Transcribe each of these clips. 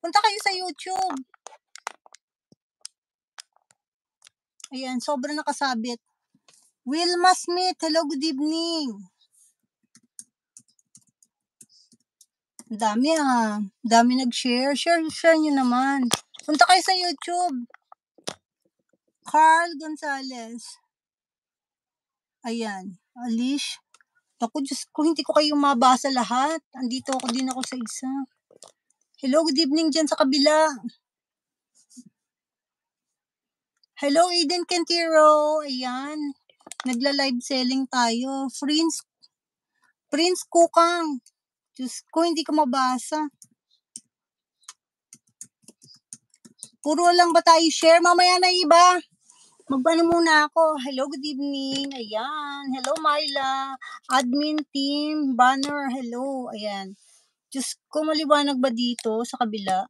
Punta kayo sa YouTube. Ayan, sobrang nakasabit. Wilma Smith, hello, good evening. Dami dami nag-share. Share nyo naman. Punta kayo sa YouTube. Carl Gonzalez. Ayan, Alish. Ako, Diyos ko, hindi ko kayo mabasa lahat. Andito din ako sa isa. Hello, good evening dyan sa kabila. Hello, Aiden Kentiro. Ayan. Nagla-live selling tayo. Prince Kukang. Diyos ko, hindi ko mabasa. Puro lang ba tayo share? Mamaya na iba. Magbano muna ako. Hello, good evening. Ayan. Hello, Marla. Admin team. Banner. Hello. Ayan. Diyos ko, maliwanag ba dito sa kabila?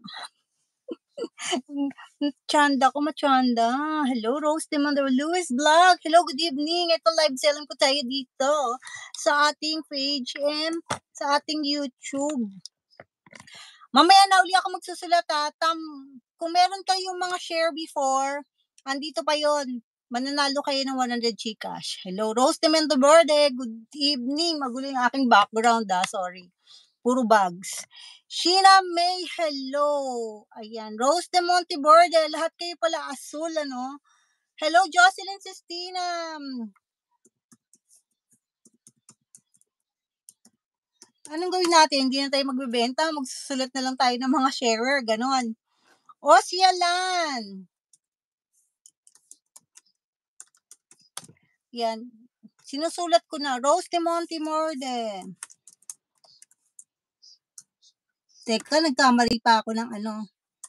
Chanda ko, machanda. Hello, Rose Demandor. Louis Vlog. Hello, good evening. Ito, live selling ko tayo dito sa ating page and sa ating YouTube. Mamaya na uli ako magsusulat kung meron kayong mga share before, andito pa yon. Mananalo kayo ng 100 Gcash. Hello, Rose de Mendoverde. Good evening. Magulo yung aking background sorry. Puro bugs. Sheena May, hello. Ayan. Rose de Monteverde. Lahat kayo pala asul, ano? Hello, Jocelyn Sistina. Anong gawin natin? Hindi na tayo magbebenta. Magsusulat na lang tayo ng mga sharer. Ganon. Osyalan. Yan. Sinusulat ko na. Rose de Montemorde. Teka, nagkamali pa ako ng ano.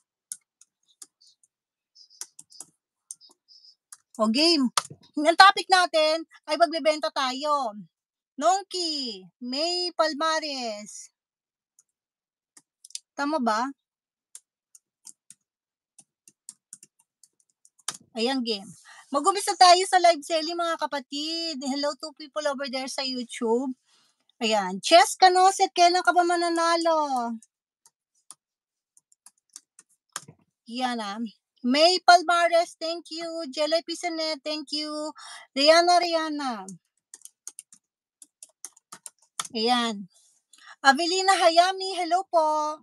O game. Ang topic natin ay magbebenta tayo. Nongki, May Palmares. Tama ba? Ayan, game. Mag-umpisa tayo sa live selling, mga kapatid. Hello to people over there sa YouTube. Ayan. Chess Canoset, kailan ka ba mananalo? Yan May Palmares, thank you. Jelly Pisanet, thank you. Rihanna. Ayan. Avelina Hayami, hello po.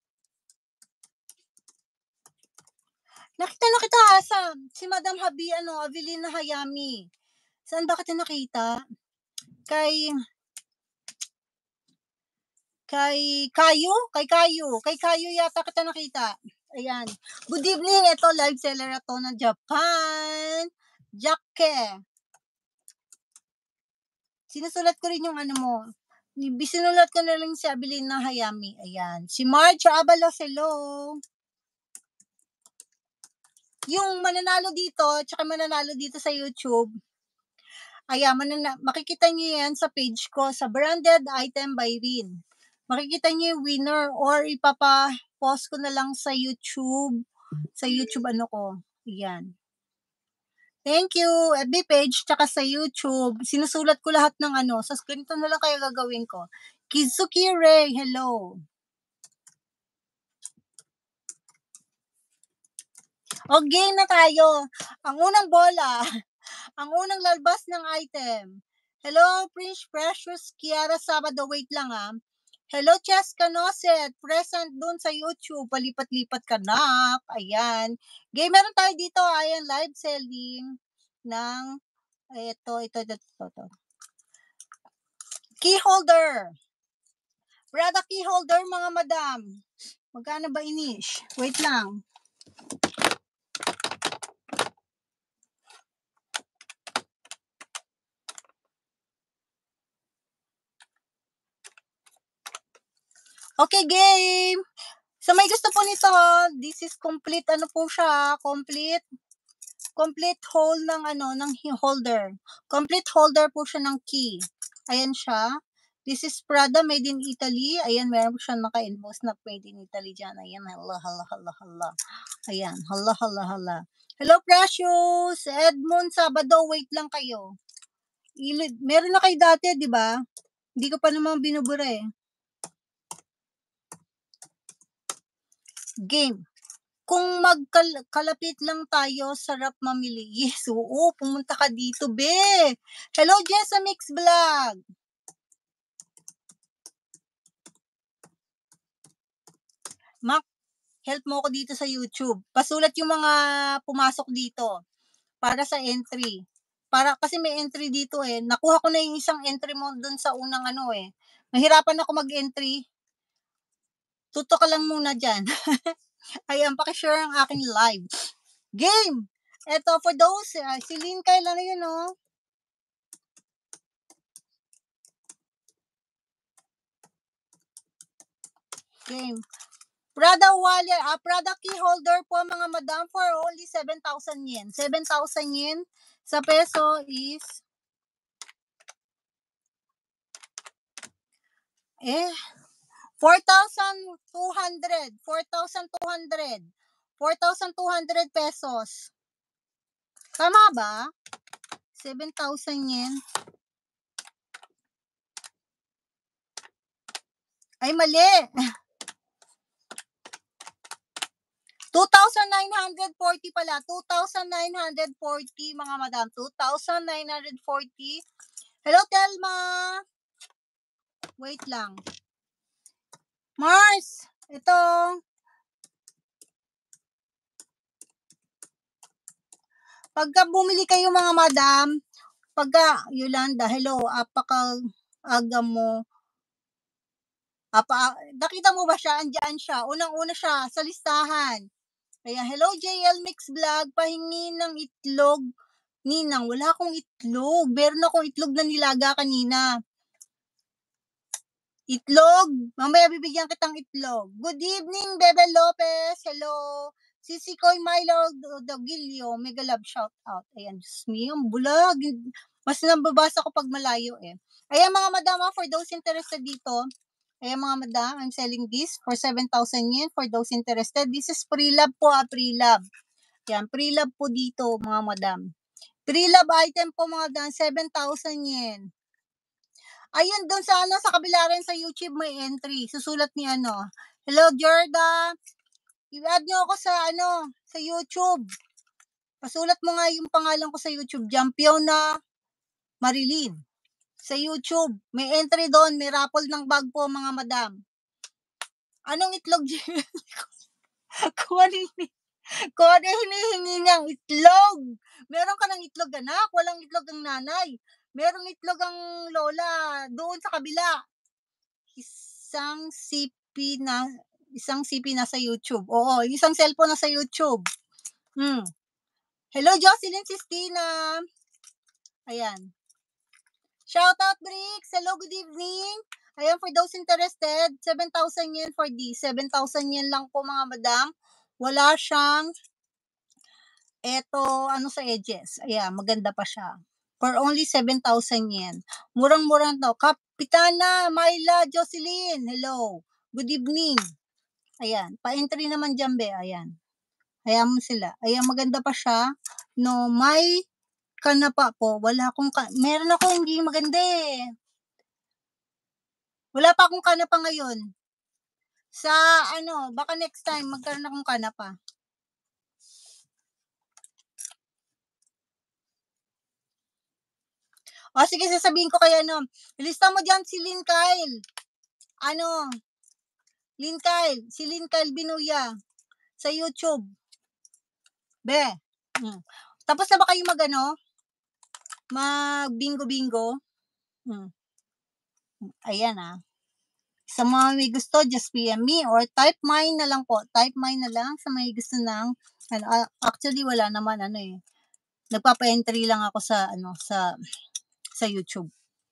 Nakita na kita si Madam Habi, Avelina Hayami. Saan ba kita nakita? Kay Kayo yata kita nakita. Ayan. Good evening. Ito, live seller ito ng Japan. Jacke. Sinusulat ko rin yung mo. Sinulat ko na lang si Avelina Hayami. Ayan. Si Marge Abalos, hello. Yung mananalo dito, tsaka mananalo dito sa YouTube, ayan, makikita nyo yan sa page ko, sa Branded Item by Rin. Makikita nyo yung winner or ipapa-post ko na lang sa YouTube. Sa YouTube ko. Ayan. Thank you. FB page, tsaka sa YouTube. Sinusulat ko lahat ng Sa screen to na lang kayo gagawin ko. Kizuki Ray, hello. O, game na tayo. Ang unang bola. Ang unang lalabas ng item. Hello, Prince Precious Kiara Sabado. Wait lang Hello, Chess Canoset. Present dun sa YouTube. Palipat-lipat ka na. Ayan. Game, meron tayo dito. Ayan, live selling ng ito. Key holder. Brada key holder, mga madam. Magkano ba inish? Wait lang. Okay, game. So, may gusto po nito, this is complete, po siya, complete hole ng ng holder. Complete holder po siya ng key. Ayan siya. This is Prada, made in Italy. Ayan, meron po siya naka-invoice na made in Italy dyan. Ayan, hala. Ayan, hala. Hello, Precious! Edmond Sabado, wait lang kayo. Meron na kayo dati, di ba? Hindi ko pa naman binubura Game. Kung kalapit lang tayo, sarap mamili. Yes, oo, pumunta ka dito, be. Hello, Jessa Mix Vlog. Mac, help mo ako dito sa YouTube. Pasulat yung mga pumasok dito para sa entry. Para kasi may entry dito eh. Nakuha ko na yung isang entry mo dun sa unang ano eh. Nahirapan ako mag-entry. Tuto ka lang muna dyan. Ayan, pakishare ang aking live. Game! Eto, for those, si Lynn Kyle, ano yun, oh? Game. Prada wallet, Prada key holder po mga madam for only 7,000 yen. 7,000 yen sa peso is 4,200. 4,200. 4,200 pesos. Tama ba? 7,000 yen. Ay, mali. 2,940 pala. 2,940 mga madam. 2,940. Hello, Telma. Wait lang. Mars, ito. Pagka bumili kayo mga madam, pagka, Yolanda, hello, apaka-aga mo. Nakita mo ba siya? Andiyan siya. Unang-una siya sa listahan. Kaya, hello JL Mix Vlog, pahingi ng itlog. Ninang, wala akong itlog. Meron akong itlog na nilaga kanina. Itlog? Mamaya bibigyan kitang itlog. Good evening, Bebe Lopez. Hello. Sisi Koy Milo Dogilio. Mega love shout out. Ayan, Diyos me, ang bulag. Mas nababasa ko pag malayo eh. Ayan mga madama, for those interested dito, ayan mga madam, I'm selling this for 7,000 yen for those interested. This is pre-love po, pre-love. Yan, pre-love po dito mga madam. Pre-love item po mga madam, 7,000 yen. Ayun, doon sa ano, sa kabila rin sa YouTube may entry. Susulat ni ano, hello Jorda, i-add nyo ako sa ano, sa YouTube. Pasulat mo nga yung pangalan ko sa YouTube, Jampiona Marilyn. Sa YouTube, may entry doon, may raffle ng bag po mga madam. Anong itlog, kung ano hinihingi niyang itlog. Meron ka ng itlog anak, walang itlog ang nanay. Merong itlog ang lola doon sa kabila. Isang CP na sa YouTube. Oo, isang cellphone na sa YouTube. Hello, Jocelyn Sistina. Ayan. Shout out, Bricks. Hello, good evening. Ayan, for those interested, 7,000 yen for this. 7,000 yen lang po mga madam. Wala siyang ano sa edges. Ayan, maganda pa siya. For only 7,000 yen. Murang-murang to. Kapitana Myla Jocelyn. Hello. Good evening. Ayan. Pa-entry naman dyan, be. Ayan. Ayan mo sila. Ayan, maganda pa siya. No, may kanapa po. Wala akong meron ako hindi maganda eh. Wala pa akong kanapa ngayon. Sa ano, baka next time magkaroon akong kanapa. O sige, sasabihin ko kaya ano. Ilista mo dyan si Lynn Kyle. Ano? Lynn Kyle. Si Lynn Kyle Binuya. Sa YouTube. Be. Tapos na ba kayo mag bingo-bingo? Ayan Sa mga may gusto, just PM me or type mine na lang po. Type mine na lang sa may gusto ng actually wala naman nagpapa-entry lang ako sa YouTube.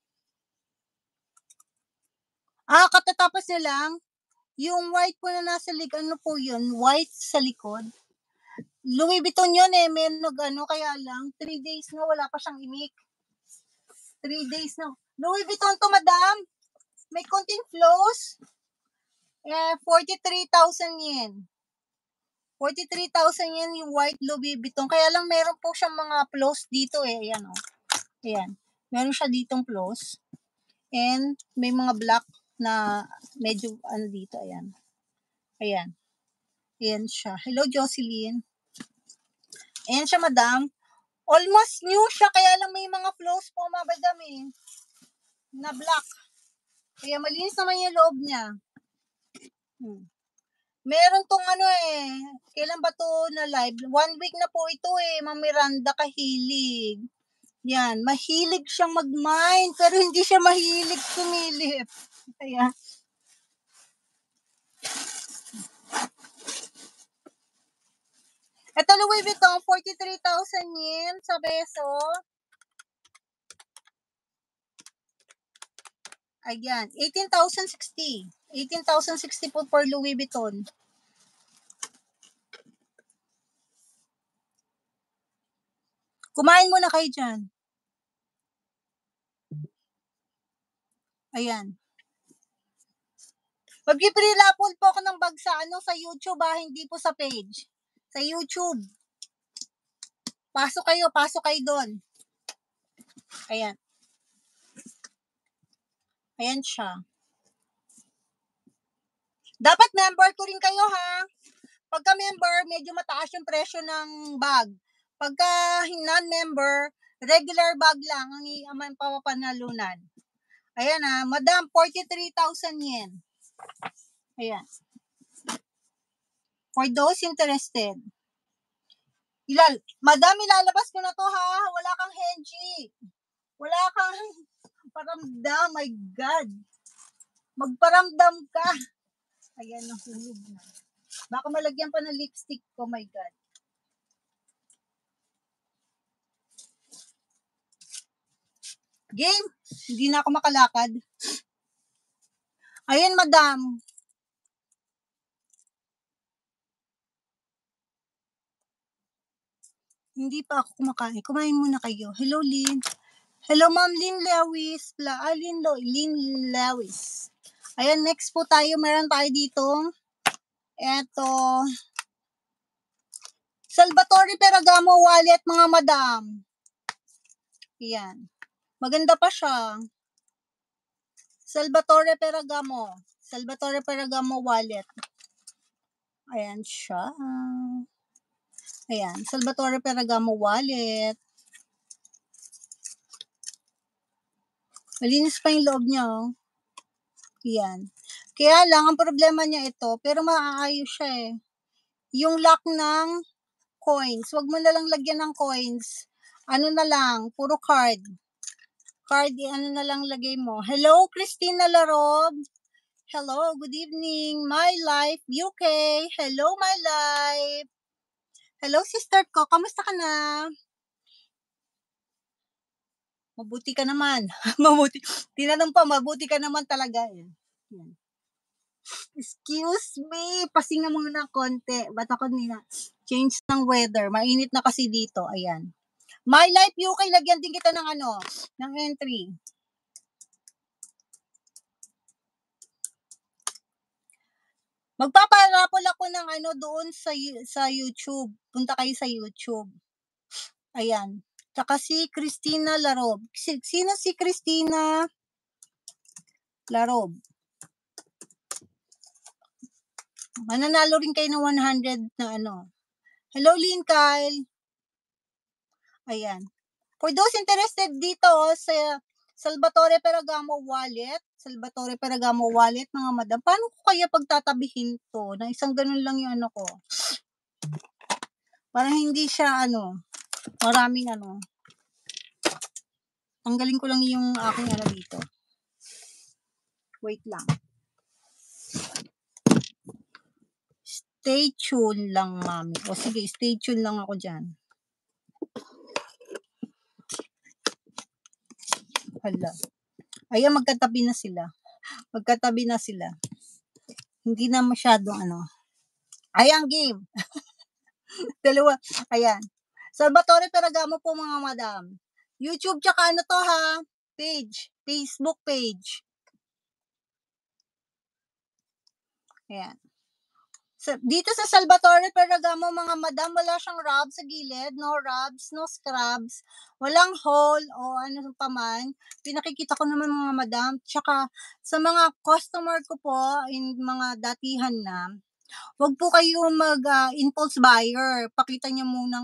Katatapos na lang yung white po na nasa likod, ano po yun? White sa likod. Louis Vuitton yun eh. May kaya lang 3 days na wala pa siyang imik. 3 days na. Louis Vuitton to, madam. May konting flows. 43,000 yen. 43,000 yen yung white Louis Vuitton. Kaya lang meron po siyang mga flows dito eh. Ayan Ayan. Meron siya ditong flows. And may mga black na medyo dito. Ayan. Ayan siya. Hello, Jocelyn. Ayan siya, madam. Almost new siya, kaya lang may mga flows po, madam na black. Kaya malinis naman yung loob niya. Meron tong kailan ba to na live? 1 week na po ito Ma'am Miranda Kahilig. Yan, mahilig siyang mag-mine, pero hindi siya mahilig sumilip. Kaya, ito Louis Vuitton, 43,000 yen sa peso. Ayan, 18,060. 18,060 po for Louis Vuitton. Kumain muna kayo dyan. Ayan. Mag-pre-raffle po ako ng bag sa YouTube hindi po sa page. Sa YouTube. Pasok kayo doon. Ayan. Ayan siya. Dapat member ko rin kayo ha. Pagka member, medyo mataas yung presyo ng bag. Pagka non-member, regular bag lang ang papapanalunan. Ayan madam, 43,000 yen. Ayan. For those interested. Madam, ilalabas ko na to ha. Wala kang henji. Wala kang paramdam. My God. Magparamdam ka. Ayan, nahulog na. Baka malagyan pa ng lipstick ko. My God. Game. Hindi na ako makalakad. Ayan, madam. Hindi pa ako kumakain. Kumain muna kayo. Hello, Lynn. Hello, Ma'am Lynn Lewis. Lynn Lewis. Ayan, next po tayo. Meron tayo dito. Eto. Salvatore Ferragamo wallet, mga madam. Ayan. Maganda pa siya. Salvatore Ferragamo wallet. Ayan siya. Ayan. Salvatore Ferragamo wallet. Malinis pa yung loob niya. Ayan. Kaya lang, ang problema niya ito, pero maaayos siya Yung lock ng coins. Huwag mo na lang lagyan ng coins. Ano na lang, puro card. Ano na lang lagay mo. Hello, Christina Larob. Hello, good evening. My Life UK. Hello, My Life. Hello, sister ko. Kamusta ka na? Mabuti ka naman. Mabuti. Tinanong pa, mabuti ka naman talaga. Yan. Excuse me. Pasinga muna konti. Ba't ako change ng weather. Mainit na kasi dito. Ayan. My Life UK, lagyan din kita ng ng entry. Magpaparapol ako ng doon sa YouTube. Punta kayo sa YouTube. Ayan. Tsaka si Christina Larob. Sino si Christina Larob? Mananalo rin kayo ng 100 na Hello, Lynn Kyle. Ayan. For those interested dito sa Salvatore Ferragamo wallet, mga madam, paano ko kaya pagtatabihin to? Na isang ganun lang yung ko. Para hindi siya maraming Tanggalin ko lang yung aking dito. Wait lang. Stay tuned lang, mami. O sige, stay tuned lang ako dyan. Hala. Ayan, magkatabi na sila. Hindi na masyadong Ayan, game. Dalawa. Ayan. Salvatore Ferragamo po, mga madam. YouTube tsaka to ha? Page. Facebook page. Ayan. Dito sa Salvatore Ferragamo, mga madam, wala siyang rub sa gilid. No rubs, no scrubs. Walang hole o pa man. Pinakikita ko naman, mga madam. Tsaka sa mga customer ko po, in mga datihan na, Wag po kayo impulse buyer. Pakita niyo munang,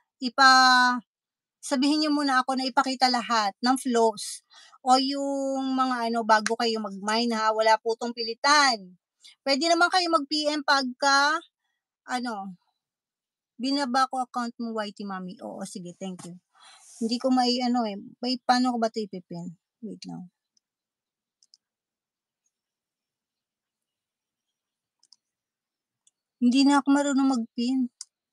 sabihin niyo muna ako na ipakita lahat ng flows o yung mga bago kayo mag-mine ha, wala po 'tong pilitan. Puwede naman kayo mag-PM pagka binaba ko account mo YT Mommy. Oo, sige, thank you. Hindi ko may paano ko ba 'to ipipin? Wait lang. Hindi na ako marunong mag-pin.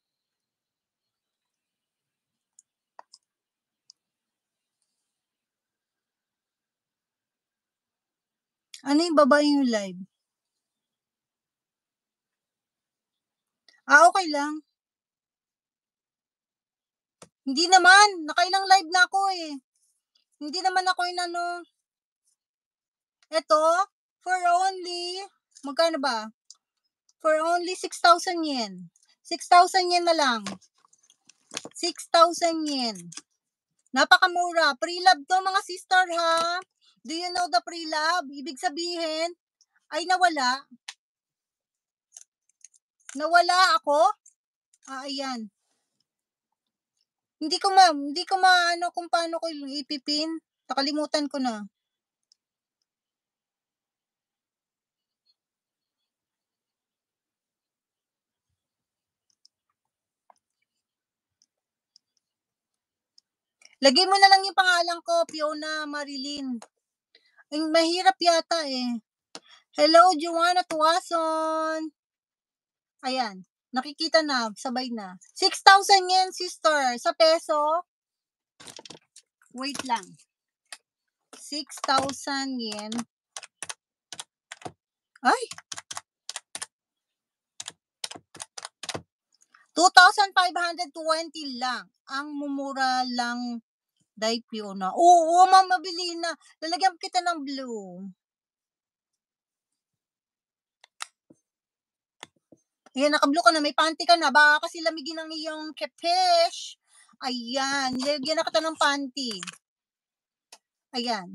Ano yung babae yung live? Okay lang. Hindi naman, nakailang live na ako eh. Hindi naman ako eto, for only, magkano ba? For only 6,000 yen. 6,000 yen na lang. 6,000 yen. Napakamura. Pre-love to mga sister ha. Do you know the pre-love? Ibig sabihin, ay nawala. Nawala ako? Ayan. Hindi ko kung paano ko ipipin. Nakalimutan ko na. Lagay mo na lang yung pangalan ko, Fiona Marilyn. Ay, mahirap yata eh. Hello, Joanna Tuason. Ayan. Nakikita na, sabay na. 6,000 yen, sister. Sa peso, wait lang. 6,000 yen. Ay! 2,520 lang. Ang mumura lang, Dai Fiona. Oo, mabili na. Lalagyan kita ng blue. Ayan, naka-blue ka na. May panty ka na. Baka kasi lamigin ng iyong kepesh. Ayan. Nilagyan na kita ng panty. Ayan.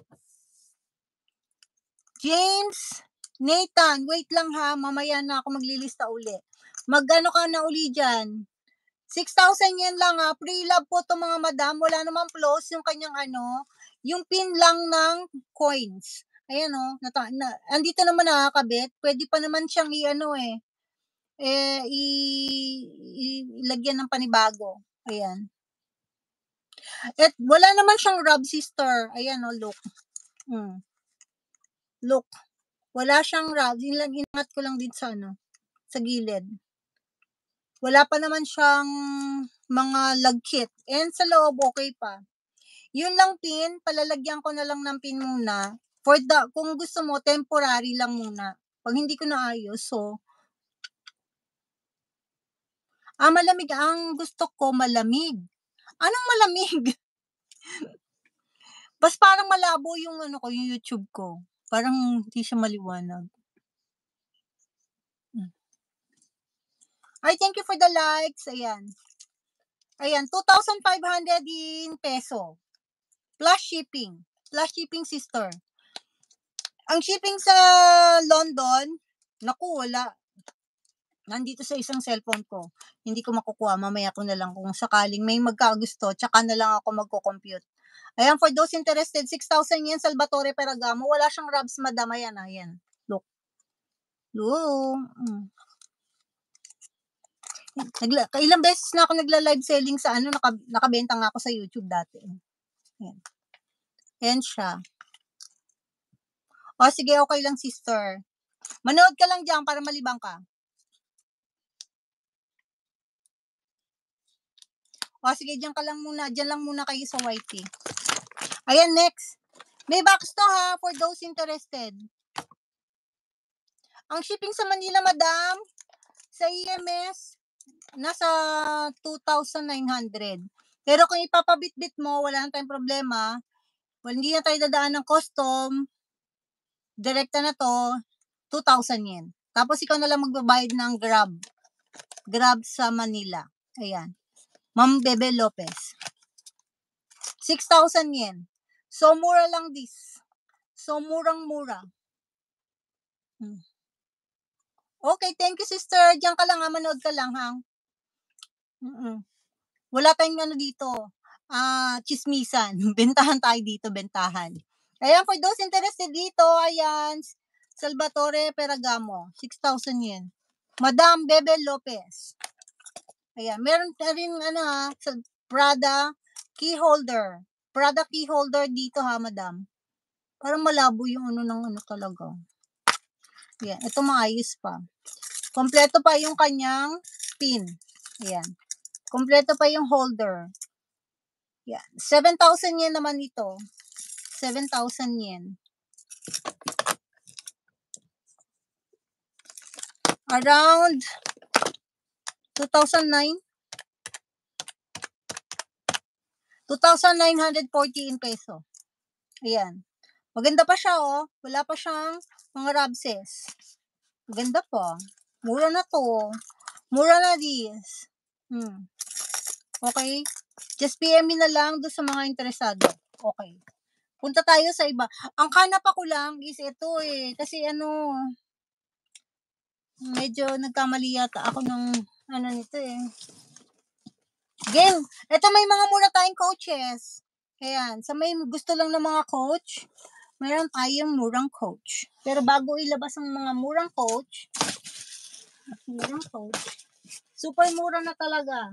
James, Nathan, wait lang ha. Mamaya na ako maglilista uli. Magano ka na uli dyan? 6,000 yen lang ha. Pre-love po to mga madam. Wala namang plus yung kanyang yung pin lang ng coins. Ayan o. Andito naman nakakabit. Pwede pa naman siyang ilagyan ng panibago. Ayan. At wala naman siyang rub, sister. Ayan o, look. Look. Wala siyang rub. Inangat ko lang din sa gilid. Wala pa naman siyang mga lagkit. And sa loob, okay pa. Yun lang pin, palalagyan ko na lang ng pin muna. Kung gusto mo, temporary lang muna. Pag hindi ko naayos, malamig. Ang gusto ko, malamig. Anong malamig? Bas parang malabo yung yung YouTube ko. Parang hindi siya maliwanag. Ay, thank you for the likes. Ayan. Ayan, 2,500 in peso. Plus shipping. Plus shipping, sister. Ang shipping sa London, naku, wala. Nandito sa isang cellphone ko. Hindi ko makukuha. Mamaya ko na lang kung sakaling may magkagusto. Tsaka na lang ako magko-compute. Ayan, for those interested, 6,000 yen, Salvatore Ferragamo. Wala siyang rubs, madam. Ayan. Look. Ilang beses na ako nagla-live selling sa nakabenta nga ako sa YouTube dati. Ayan. Ayan siya. O, sige, okay lang, sister. Manood ka lang dyan para malibang ka. O, sige, dyan lang muna kayo sa YT. Ayan, next. May box to ha, for those interested. Ang shipping sa Manila, madam, sa EMS, nasa 2,900. Pero kung ipapabitbit mo, wala na tayong problema. Hindi na tayo dadaan ng custom. Direkta na to, 2,000 yen. Tapos ikaw na lang magbabayad ng Grab. Grab sa Manila. Ayan. Ma'am Bebe Lopez. 6,000 yen. So, mura lang this. So, murang-mura. Okay, thank you sister. Diyan ka lang ha, manood ka lang ha. Wala tayong ano dito, tsismisan. Bentahan tayo dito, bentahan. Ayan, for those interested dito, ayan, Salvatore Ferragamo, 6,000 yen. Madam Bebe Lopez. Ayan, meron na rin Prada key holder. Prada key holder dito ha, madam. Parang malabo yung talaga. Ayan, ito maayos pa. Kompleto pa yung kanyang pin. Ayan. Kompleto pa yung holder. Yan. 7,000 yen naman ito. 7,000 yen. Around 2009. 2,940 in peso. Ayan. Maganda pa siya oh. Wala pa siyang mga rabses. Maganda pa. Mura na to. Mura na this. Okay? Just PM me na lang doon sa mga interesado. Okay. Punta tayo sa iba. Ang kanap ako lang is ito eh. Kasi medyo nagkamali yata ako ng nito eh. Game. Ito may mga mura tayong coaches. Ayan. Sa may gusto lang ng mga coach, mayroon tayong murang coach. Pero bago ilabas ang mga murang coach, super mura na talaga.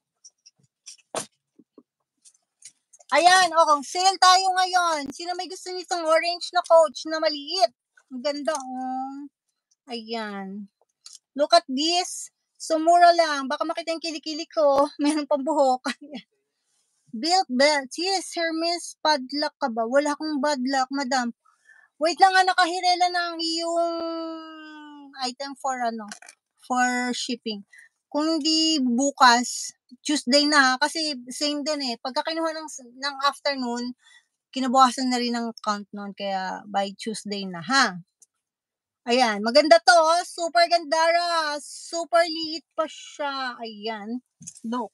Ayan, sale tayo ngayon. Sino may gusto nitong orange na coach na maliit? Ang ganda, oh. Ayan. Look at this. So, mura lang. Baka makita yung kilikili ko. Meron pang buhok. Built belt. Yes, Hermes, padlock ka ba? Wala akong padlock, madam. Wait lang nga, nakahirela ng iyong item for for shipping. Kung di bukas, Tuesday na, kasi same din eh. Pagka kinuha ng afternoon, kinabukasan na rin ang count nun, kaya by Tuesday na, ha? Ayan, maganda to, oh. Super gandara. Super liit pa siya. Ayan. Look.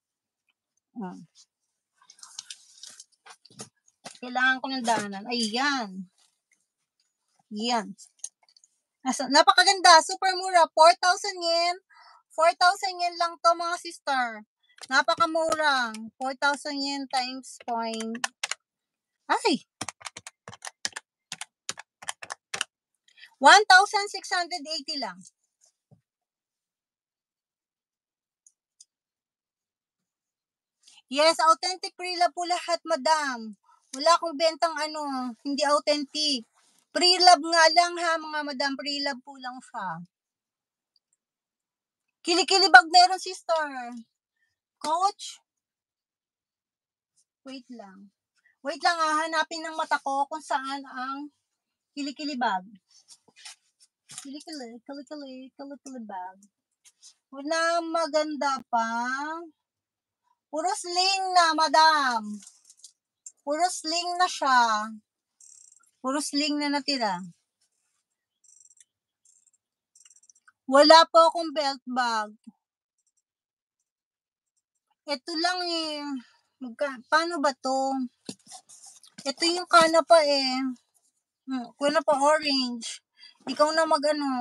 Kailangan ko ng daanan. Ayan. Yan. Napakaganda. Super mura. 4,000 yen. 4,000 yen lang to mga sister. Napakamura. 4,000 yen times point. Ay! 1,680 lang. Yes, authentic pre-love po lahat, madam. Wala akong bentang hindi authentic. Pre-love nga lang ha, mga madam. Pre-love po lang siya. Kilikilibag meron, sister. Coach? Wait lang. Wait lang hanapin ng mata ko kung saan ang kilikilibag. Kilikilibag. Wala maganda pa. Puro sling na, madam. Puro sling na siya. Puro sling na natira. Wala po akong belt bag. Ito lang eh. Paano ba to? Ito yung kana pa eh. Kuna pa orange. Ikaw na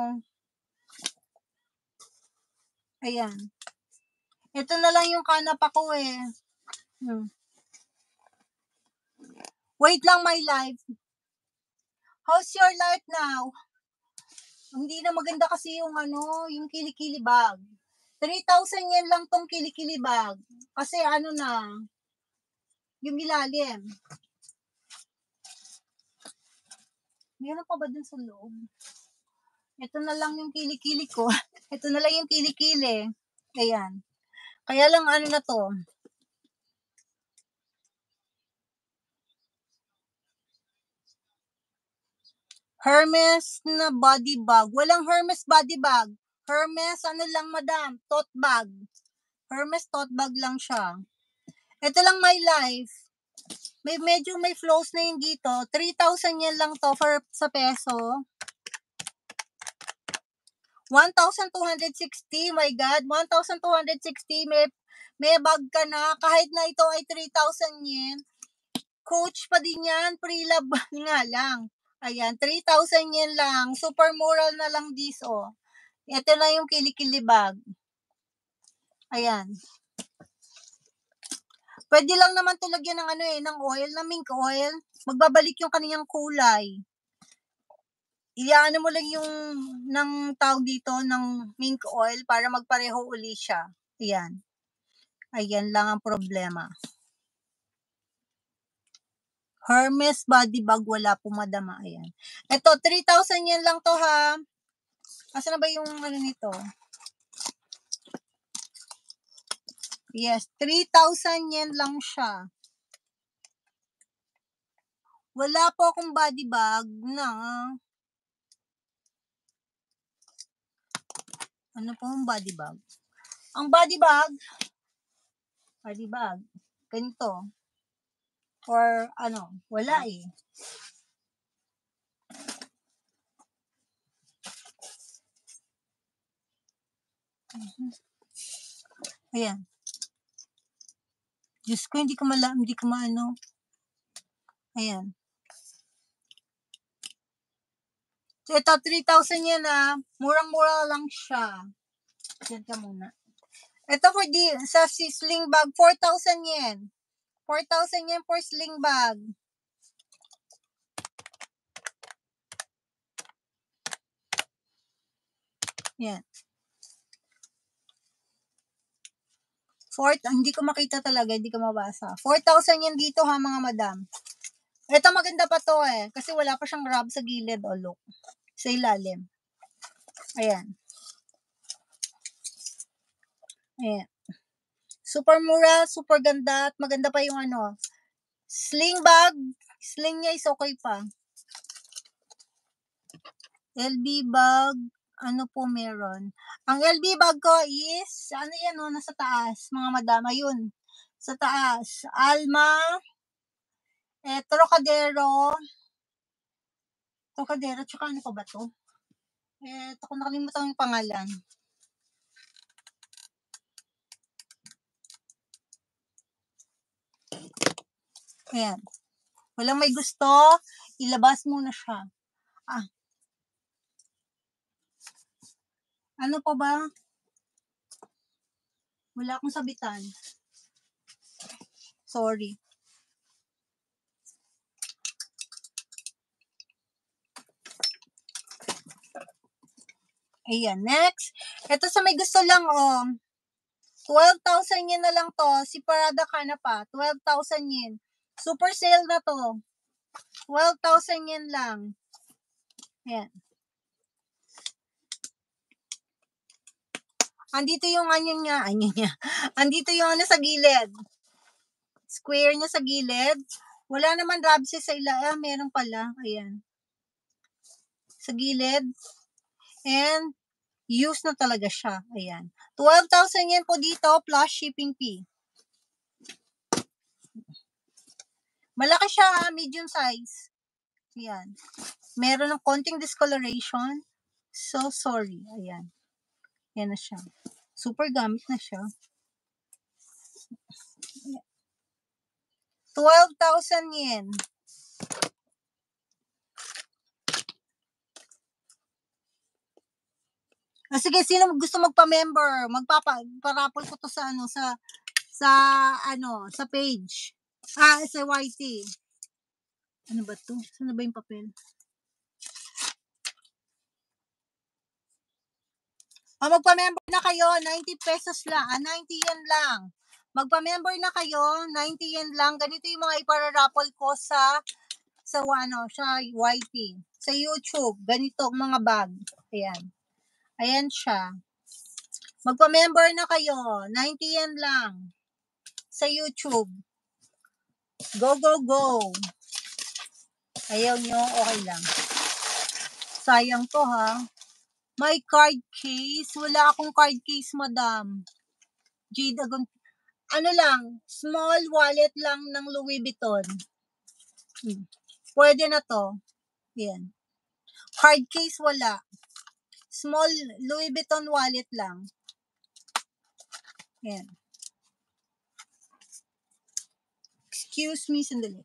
Ayan. Ito na lang yung kana pa ko eh. Wait lang, my life. How's your life now? Hindi na maganda kasi yung yung kilikili bag. 3,000 yen lang tong kilikili bag. Kasi na, yung ilalim. Meron pa ba dun sa loob? Ito na lang yung kilikili ko. Ito na lang yung kilikili. Ayan. Kaya lang na to. Hermes na body bag. Walang Hermes body bag. Hermes lang madam, tote bag. Hermes tote bag lang siya. Ito lang my life. Medyo may flows na yun dito. 3,000 yan lang to sa peso. 1,260. My God. 1,260. May bag ka na. Kahit na ito ay 3,000 yen. Coach pa din yan. Pre-love nga lang. Ayan. 3,000 yen lang. Super moral na lang this, oh. Ito na yung kilikili bag. Ayan. Pwede lang naman to lagyan ng ng oil, ng mink oil. Magbabalik yung kaniyang kulay. Iyaano mo lang yung ng tawag dito ng mink oil para magpareho uli siya. Ayan. Ayan lang ang problema. Hermes body bag, wala po madama. Ayan. Ito, 3,000 yen lang to ha. Asa na ba yung nito? Yes, 3,000 yen lang siya. Wala po akong body bag na. Ano po ang body bag? Ang body bag, ganito. Or wala eh. Ayan. Diyos ko, hindi ko maano. Ayan. So, ito, 3,000 yan Murang-mura lang siya. Yan ka muna. Ito sa sling bag, 4,000 yen. 4,000 yen for sling bag. Yan. Hindi ko makita talaga, hindi ko mabasa. 4,000 yan dito ha mga madam. Ito maganda pa to kasi wala pa siyang grab sa gilid look. Sa ilalim. Ayan. Ayan. Super mura, super ganda at maganda pa yung sling bag. Sling niya is okay pa. LB bag, po meron? Ang LB bag ko is, yan nasa taas, mga madam, ayun. Sa taas, Alma, Trocadero, tsaka ano pa ba to? Ko nakalimutan yung pangalan. Ayan. Walang may gusto, ilabas muna siya. Ano pa ba? Wala akong sabitan. Sorry. Ayan, next. Ito sa may gusto lang, 12,000 yen na lang to. Si Parada Kana pa. 12,000 yen. Super sale na to. 12,000 yen lang. Ayan. Andito yung niya. Andito yung sa gilid. Square niya sa gilid. Wala naman rabses sa meron pala. Ayan. Sa gilid. And used na talaga siya. Ayan. 12,000 yen po dito plus shipping fee. Malaki siya, medium size. Ayan. Meron ng konting discoloration. So, sorry. Ayan. Yan na siya. Super gamit na siya. 12,000 yen. Sige, sino gusto magpa-member? Parapol ko to sa sa page. Sa YT. Ano ba to? Saan ba yung papel? Magpa-member na kayo, 90 pesos lang. 90 yen lang. Magpa-member na kayo, 90 yen lang. Ganito yung mga ipararapol ko sa YT. Sa YouTube. Ganito mga bag. Ayan. Ayan siya. Magpa-member na kayo, 90 yen lang. Sa YouTube. Go, go, go. Ayaw nyo, okay lang. Sayang to ha. May card case. Wala akong card case, madam. Jade Agon. Small wallet lang ng Louis Vuitton. Pwede na to. Yan. Card case wala. Small Louis Vuitton wallet lang. Yan. Excuse me, sandali.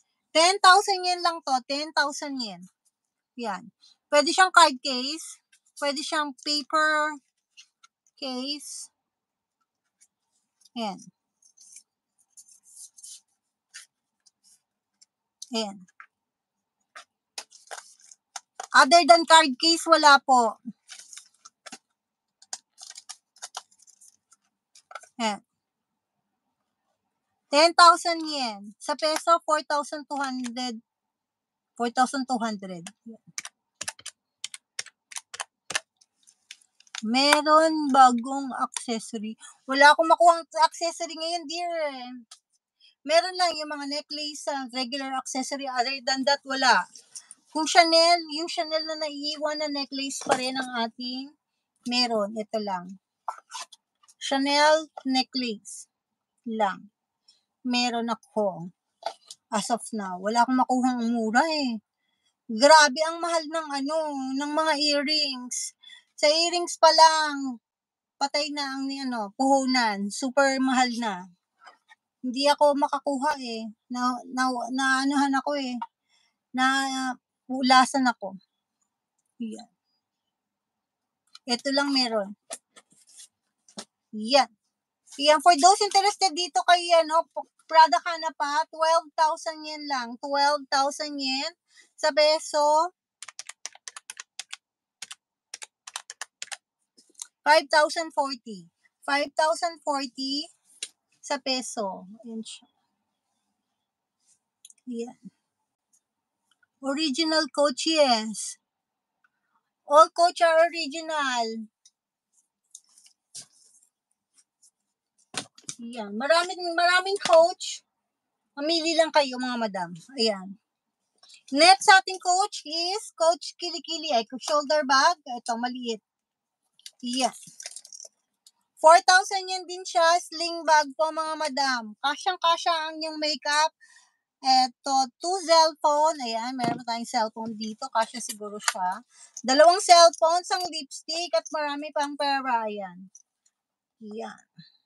10,000 yen lang to. 10,000 yen. Yan. Pwede siyang card case. Pwede siyang paper case. Ayan. Ayan. Other than card case, wala po. Ayan. 10,000 yen. Sa peso, 4,200. 4,200. Meron bagong accessory. Wala akong makuhang accessory ngayon, dear. Meron lang yung mga necklace, regular accessory. Other than that, wala. Kung Chanel, yung Chanel na naiiwan na necklace pa rin ang ating meron. Ito lang. Chanel necklace lang. Meron ako. As of now. Wala akong makuhang mura eh. Grabe ang mahal ng mga earrings. Sa earrings pa lang, patay na ang puhunan. Super mahal na. Hindi ako makakuha eh. Anuhan ako eh. Ulasan ako. Yan. Ito lang meron. Yan. Yan. For those interested dito kay Prada ka na pa, 12,000 yen lang. 12,000 yen sa peso. 5,040. 5,040 sa peso. Yan siya. Yan. Original Coach, yes. All Coach are original. Yan. Maraming Coach. Mamili lang kayo mga madam. Ayan. Next sa ating Coach is Coach Kilikili. Ay, shoulder bag. Ito, maliit. Yan. 4,000 yan din siya. Sling bag po mga madam. Kasyang-kasya ang yung makeup. Eto, 2 cellphone. Ayan, meron tayong cellphone dito. Kasya siguro siya. 2 cellphone, isang lipstick, at marami pang pera. Ayan. Yan.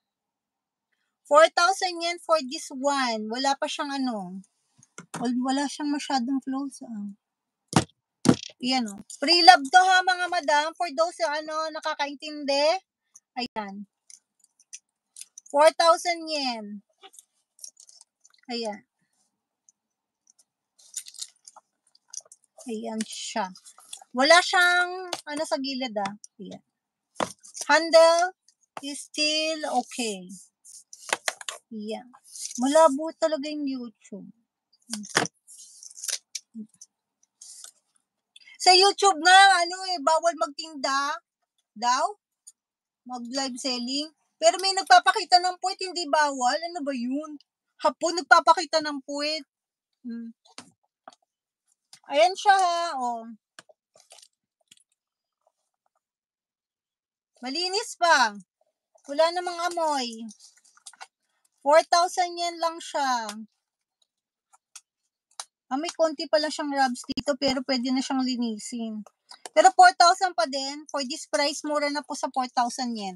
4,000 yan for this one. Wala pa siyang wala siyang masyadong close. Yan o. Pre-love to ha mga madam. For those nakakaintindi. Ayan. 4,000 yen. Ayan. Ayan siya. Wala siyang sa gilid Ayan. Handle is still okay. Ayan. Malabo talaga yung YouTube. Sa YouTube nga, bawal magtinda daw. Mag-live selling. Pero may nagpapakita ng puwet, hindi bawal. Ano ba yun? Hapon nagpapakita ng puwet. Ayan siya ha, Malinis pa. Wala namang amoy. 4,000 yen lang siya. May konti pa lang siyang rubs dito pero pwede na siyang linisin. Pero 4,000 pa din. For this price, mura na po sa 4,000 yen.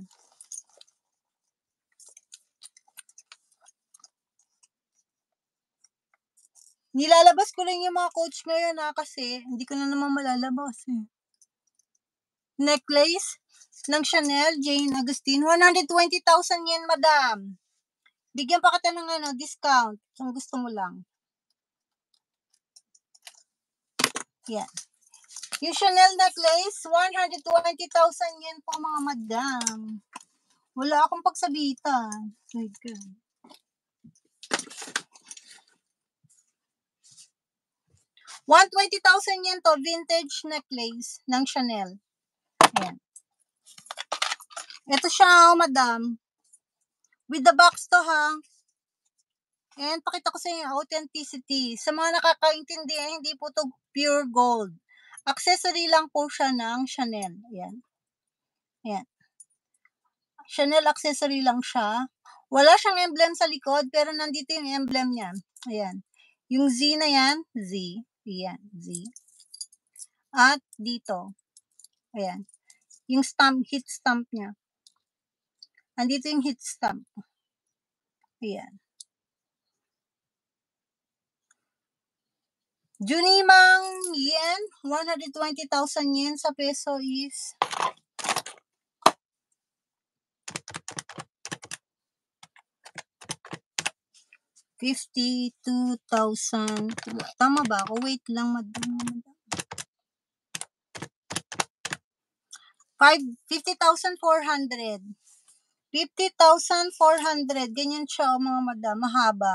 Nilalabas ko lang yung mga Coach ngayon kasi hindi ko na naman malalabas eh. Necklace ng Chanel Jane Agustin. 120,000 yen, madam. Bigyan pa kita ng discount kung gusto mo lang. Yan. Yung Chanel necklace, 120,000 yen po mga madam. Wala akong pagsabitan. My God. ₱120,000 to, vintage necklace ng Chanel. Ayan. Ito siya, madam. With the box to, ha. And pakita ko sa inyo authenticity. Sa mga nakakaintindi, hindi po to pure gold. Accessory lang po siya ng Chanel. Ayan. Ayan. Chanel accessory lang siya. Wala siyang emblem sa likod, pero nandito yung emblem niya. Ayan. Yung Z na yan, Z. Ayan, Z. At dito. Ayan. Yung stamp, heat stamp niya. Andito yung heat stamp. Ayan. Junimang yen, 120,000 yen sa peso is 52,000. Tama ba ako? Wait lang, madam. 50,400. 50,400. Ganyan siya, mga madam. Mahaba.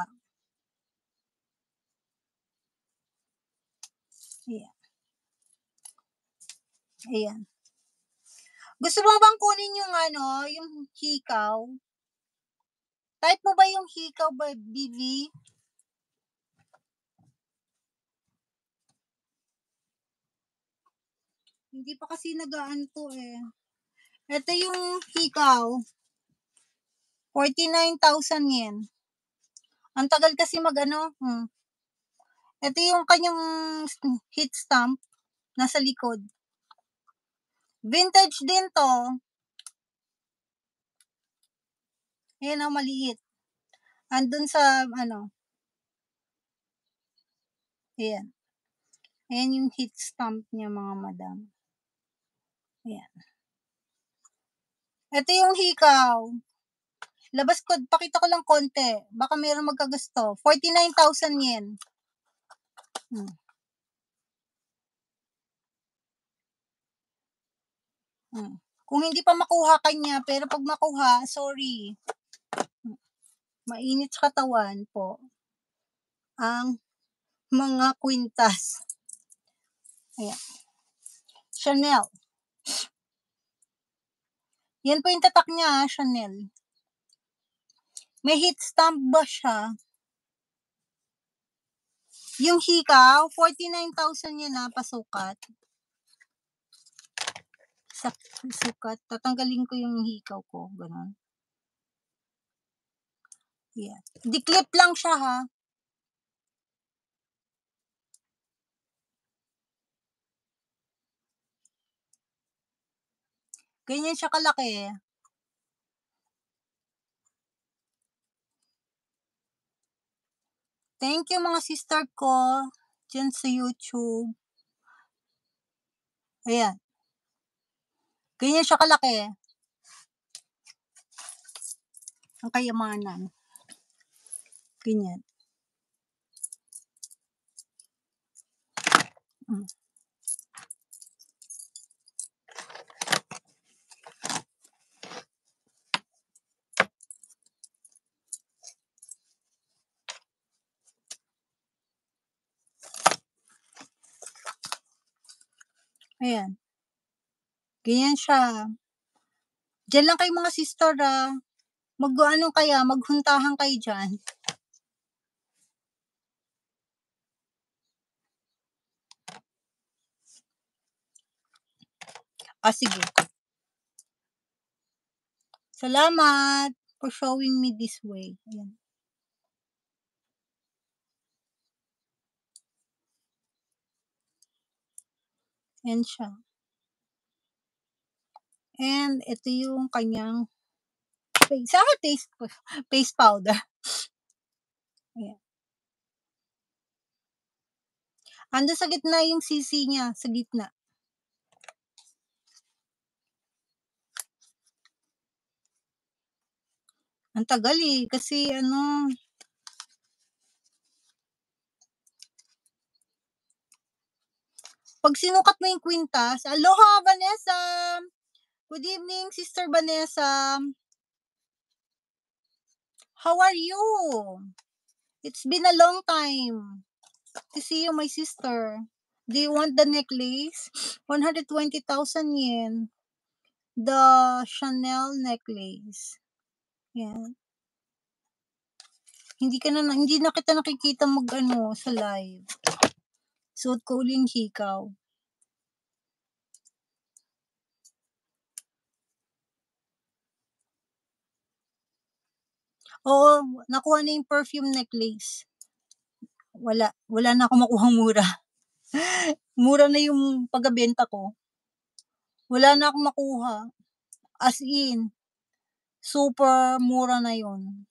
Ayan. Ayan. Gusto mo bang kunin yung yung hikaw? Type mo ba yung hikaw ba, BV? Hindi pa kasi nagaan to eh. Ito yung hikaw. 49,000 yen. Ang tagal kasi Ito yung kanyang heat stamp. Nasa likod. Vintage din to. Ayan o, maliit. Andun sa, ayan. Ayan yung heat stamp niya, mga madam. Ayan. Ito yung hikaw. Labas ko, pakita ko lang konti. Baka mayroong magkagusto. 49,000 yen. Kung hindi pa makuha kanya, pero pag makuha, sorry. Mainit sa katawan po ang mga kwintas. Ayan. Chanel. Yan po yung tatak niya, Chanel. May heat stamp ba siya? Yung hikaw, 49,000 yan pasukat. Sukat. Tatanggalin ko yung hikaw ko. Ganun. Yeah. Di-clip lang siya ha. Ganyan siya kalaki. Thank you mga sister ko dyan sa YouTube. Ayan. Ganyan siya kalaki. Ang kayamanan. Ganyan. Ayan. Ganyan siya. Diyan lang kayo mga sister maghuntahan kayo dyan. Sige. Salamat for showing me this way. Ayan. Ayan siya. And ito yung kanyang face powder. Ayan. Ando sa gitna yung sisi niya, sa gitna. Ang tagal kasi pag sinukat mo yung kwintas, aloha Vanessa! Good evening, Sister Vanessa. How are you? It's been a long time to see you, my sister. Do you want the necklace? 120,000 yen. The Chanel necklace. Yan. Hindi na kita nakikita sa live. Suot ko uling hikaw. Oo, nakuha na yung perfume necklace. Wala na ako makuhang mura. Mura na yung pagbenta ko. Wala na akong makuha. As in, super mura na yun.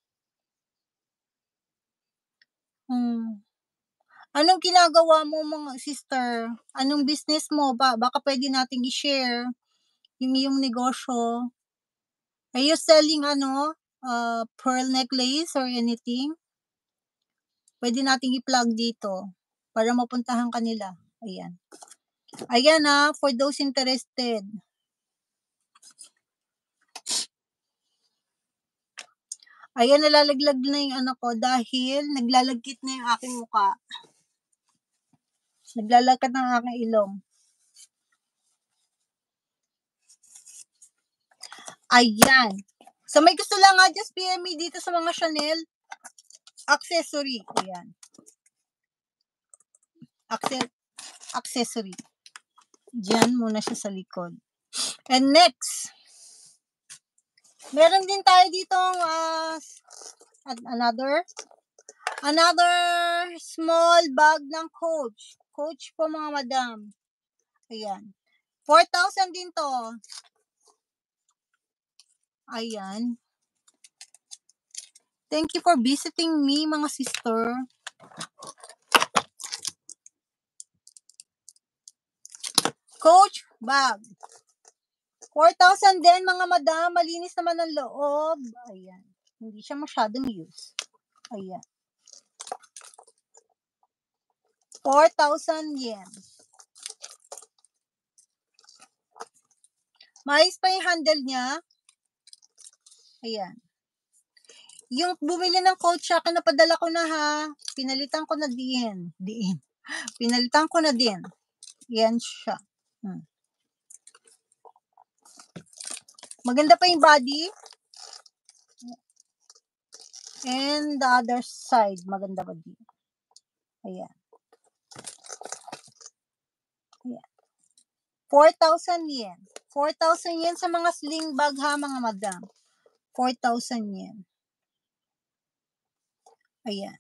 Anong ginagawa mo mga sister? Anong business mo? Baka pwede nating i-share yung iyong negosyo. Are you selling pearl necklace or anything? Pwede nating i-plug dito para mapuntahan kanila. Ayan. Ayan for those interested. Ayan, nalalaglag na yung ano ko dahil naglalagkit na yung aking muka. Naglalagkat ng aking ilong. Ayan. So, may gusto lang just PM me dito sa mga Chanel accessory. Ayan. Accessory. Diyan muna siya sa likod. And next, meron din tayo ditong another small bag ng Coach. Coach po mga madam. Ayan. 4,000 din to. Ayan. Thank you for visiting me, mga sister. Coach bag. 4,000 din, mga madam. Malinis naman ang loob. Ayan. Hindi siya masyadong use. Ayan. 4,000 yen. Maayos pa yung handle niya. Ayan. Yung bumili ng Coach sa akin, napadala ko na ha. Pinalitan ko na din. Pinalitan ko na din. Yan siya. Maganda pa yung body. And the other side, maganda pa din. Ayan. Ayan. 4,000 yen. 4,000 yen sa mga sling bag ha, mga madam. 4,000 yen. Ayan.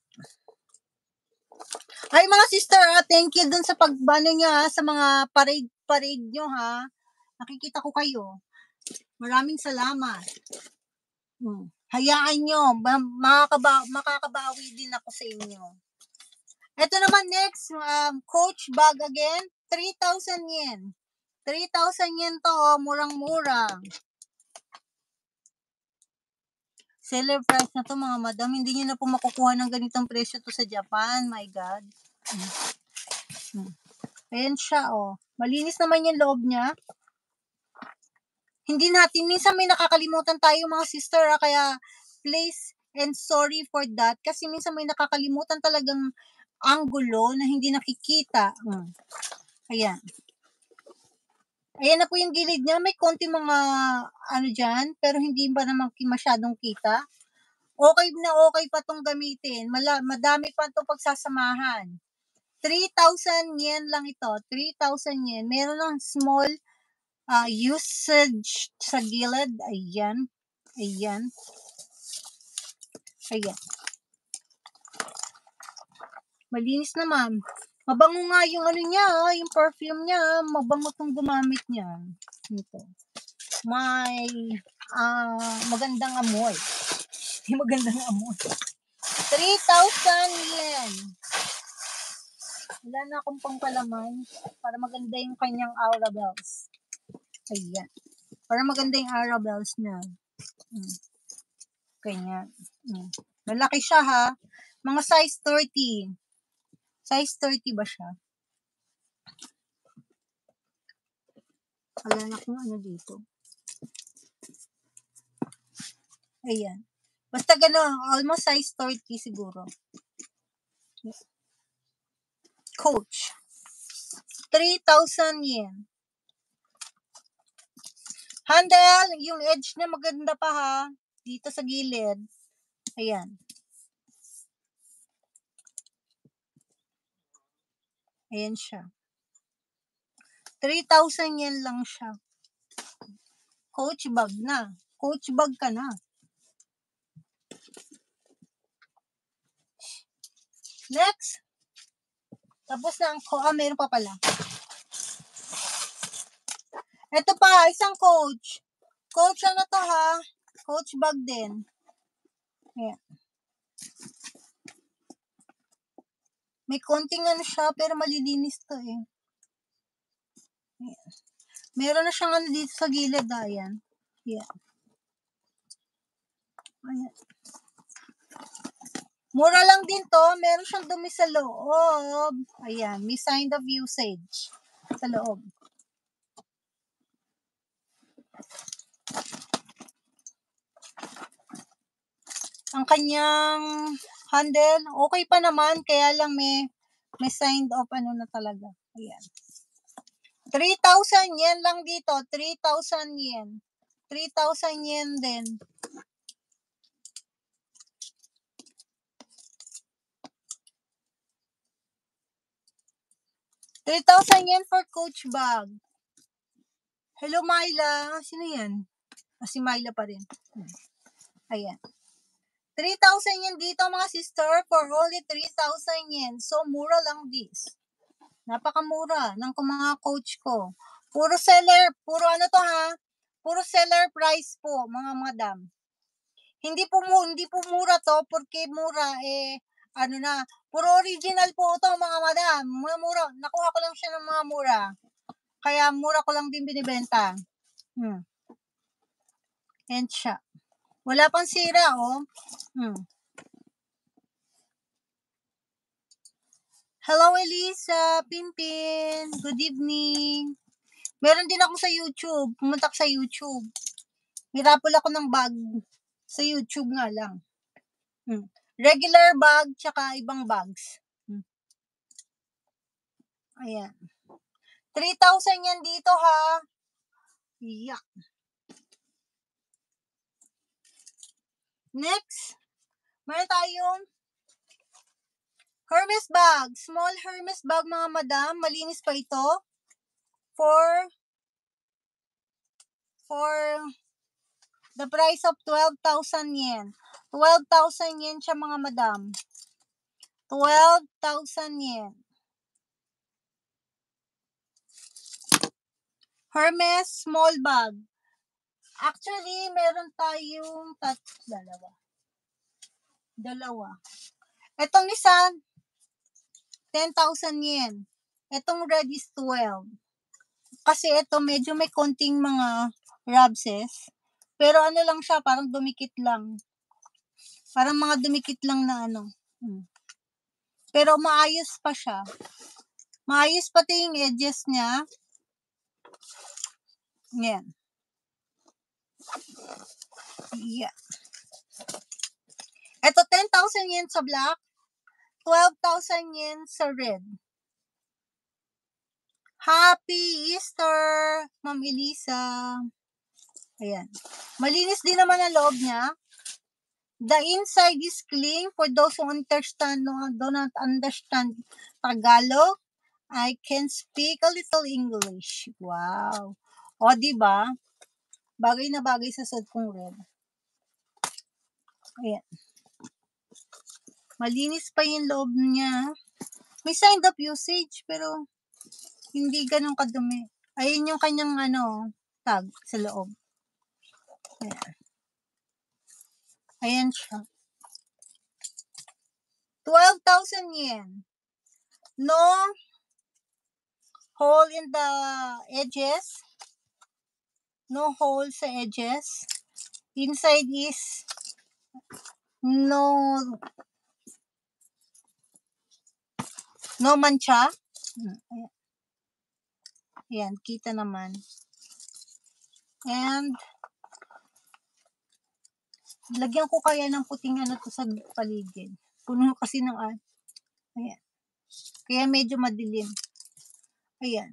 Ay, mga sister, thank you dun sa pagbano nyo sa mga parade nyo ha. Nakikita ko kayo. Maraming salamat. Hayaan nyo, makakabawi din ako sa inyo. Ito naman next, Coach bag again, 3,000 yen. 3,000 yen to, murang-murang. Seller price na to, mga madam. Hindi nyo na po makukuha ng ganitong presyo to sa Japan. My God. Ayan siya, Malinis naman yung loob niya. Hindi natin, minsan may nakakalimutan tayo, mga sister, kaya please and sorry for that. Kasi minsan may nakakalimutan talagang angulo na hindi nakikita. Ayan. Ayan na po yung gilid niya. May konti mga dyan, pero hindi ba naman masyadong kita. Okay na okay pa tong gamitin. Madami pa itong pagsasamahan. 3,000 yen lang ito. 3,000 yen. Meron ng small usage sa gilid. Ayan. Ayan. Ayan. Malinis naman. Mabango nga yung niya, yung perfume niya. Mabango tong gumamit niya. Ito. May magandang amoy. Magandang amoy. 3,000 yen. Wala na akong pangpalaman para maganda yung kanyang aura bells. Ayan. Para maganda yung aura bells niya. Kanya. Malaki siya ha. Mga size 30. Size 30 ba siya? Wala na akong dito. Ayan. Basta gano'n, almost size 30 siguro. Coach. 3,000 yen. Handle, yung edge na maganda pa ha. Dito sa gilid. Ayan. Ayan siya. 3,000 yen lang siya. Coach bag na. Coach bag ka na. Next. Tapos na ang meron pa pala. Ito pa, isang Coach. Coach to ha? Coach bag din. Ayan. May konting siya, pero malilinis to eh. Ayan. Meron na siyang dito sa gilid, ayan. Ayan. Ayan. Mura lang din to. Meron siyang dumi sa loob. Ayan, may sign of usage sa loob. Ang kanyang handle, okay pa naman, kaya lang may sign of ano na talaga. Ayan. 3,000 yen lang dito. 3,000 yen. 3,000 yen din. ₱3,000 for Coach bag. Hello, Myla. Sino yan? Si Myla pa rin. Ayan. 3,000 yen dito, mga sister, for only 3,000 yen. So, mura lang this. Napakamura ng mga coach ko. Puro seller, puro ano to ha? Puro seller price po, mga madam. Hindi po mura to, porque mura ano na, puro original po to, mga madam. Mura, nakuha ko lang siya ng mga mura. Kaya mura ko lang din binibenta. And siya. Wala pang sira, oh. Hello, Elisa, Pinpin. Good evening. Meron din ako sa YouTube. Pumunta ko sa YouTube. Mirapol ako ng bag. Sa YouTube nga lang. Regular bag, tsaka ibang bags. Ayan. 3,000 yan dito, ha? Yeah. Next, meron tayong Hermes bag. Small Hermes bag, mga madam. Malinis pa ito. For the price of 12,000 yen. 12,000 yen siya, mga madam. 12,000 yen. Hermes small bag. Actually, meron tayong dalawa. Etong isa, 10,000 yen. Etong red is 12. Kasi ito medyo may konting mga rubses. Pero ano lang siya, parang dumikit lang. Parang mga dumikit lang na ano. Pero maayos pa siya. Maayos pati yung edges niya. Yan. Yeah. Ito, 10,000 yen sa black. 12,000 yen sa red. Happy Easter, Ma'am Elisa. Ayan. Malinis din naman ang loob niya. The inside is clean. For those who do not understand Tagalog, I can speak a little English. Wow. O, diba? Bagay na bagay sa suot kong red. Ayan. Malinis pa yung loob niya. May sign of usage, pero hindi ganun kadumi. Ayun yung kanyang tag sa loob. Ayan. Ayan siya. 12,000 yen. No hole in the edges. No hole sa edges. Inside is no mancha. Ayan, kita naman. And lagyan ko kaya ng puting to sa paligid. Puno kasi ng ayan. Kaya medyo madilim. Ayan.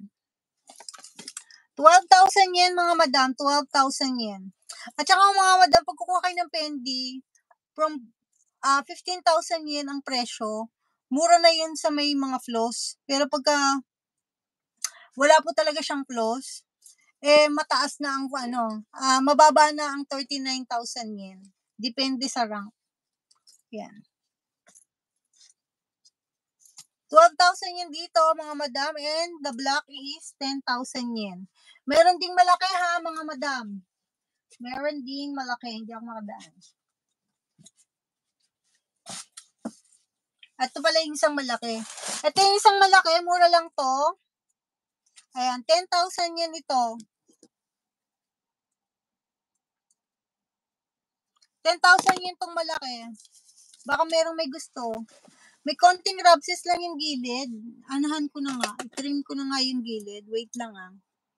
12,000 yen, mga madam. 12,000 yen. At saka, mga madam, pag kukuha kayo ng Fendi, from 15,000 yen ang presyo, mura na yun sa may mga floss. Pero pagka wala po talaga siyang floss, mataas na ang mababa na ang 39,000 yen. Depende sa rank. Yan. 12,000 yen dito, mga madam, and the black is 10,000 yen. Meron ding malaki, ha, mga madam. Meron ding malaki, hindi ako makadaan. At ito pala yung isang malaki. Ito yung isang malaki, mura lang to. Ayan, 10,000 yen ito. 10,000 yen tong malaki. Baka merong may gusto. May konting rubses lang yung gilid. Anahan ko na nga. I-trim ko na nga yung gilid. Wait lang ah.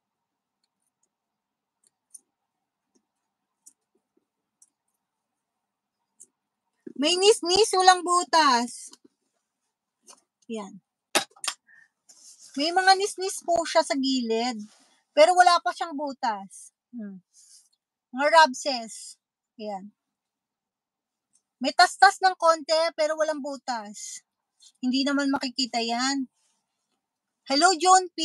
May nis-nis, walang butas. Yan. May mga nis-nis po siya sa gilid. Pero wala pa siyang butas. Mga rubses. Yan. May tas-tas ng konti pero walang butas. Hindi naman makikita yan. Hello, John P.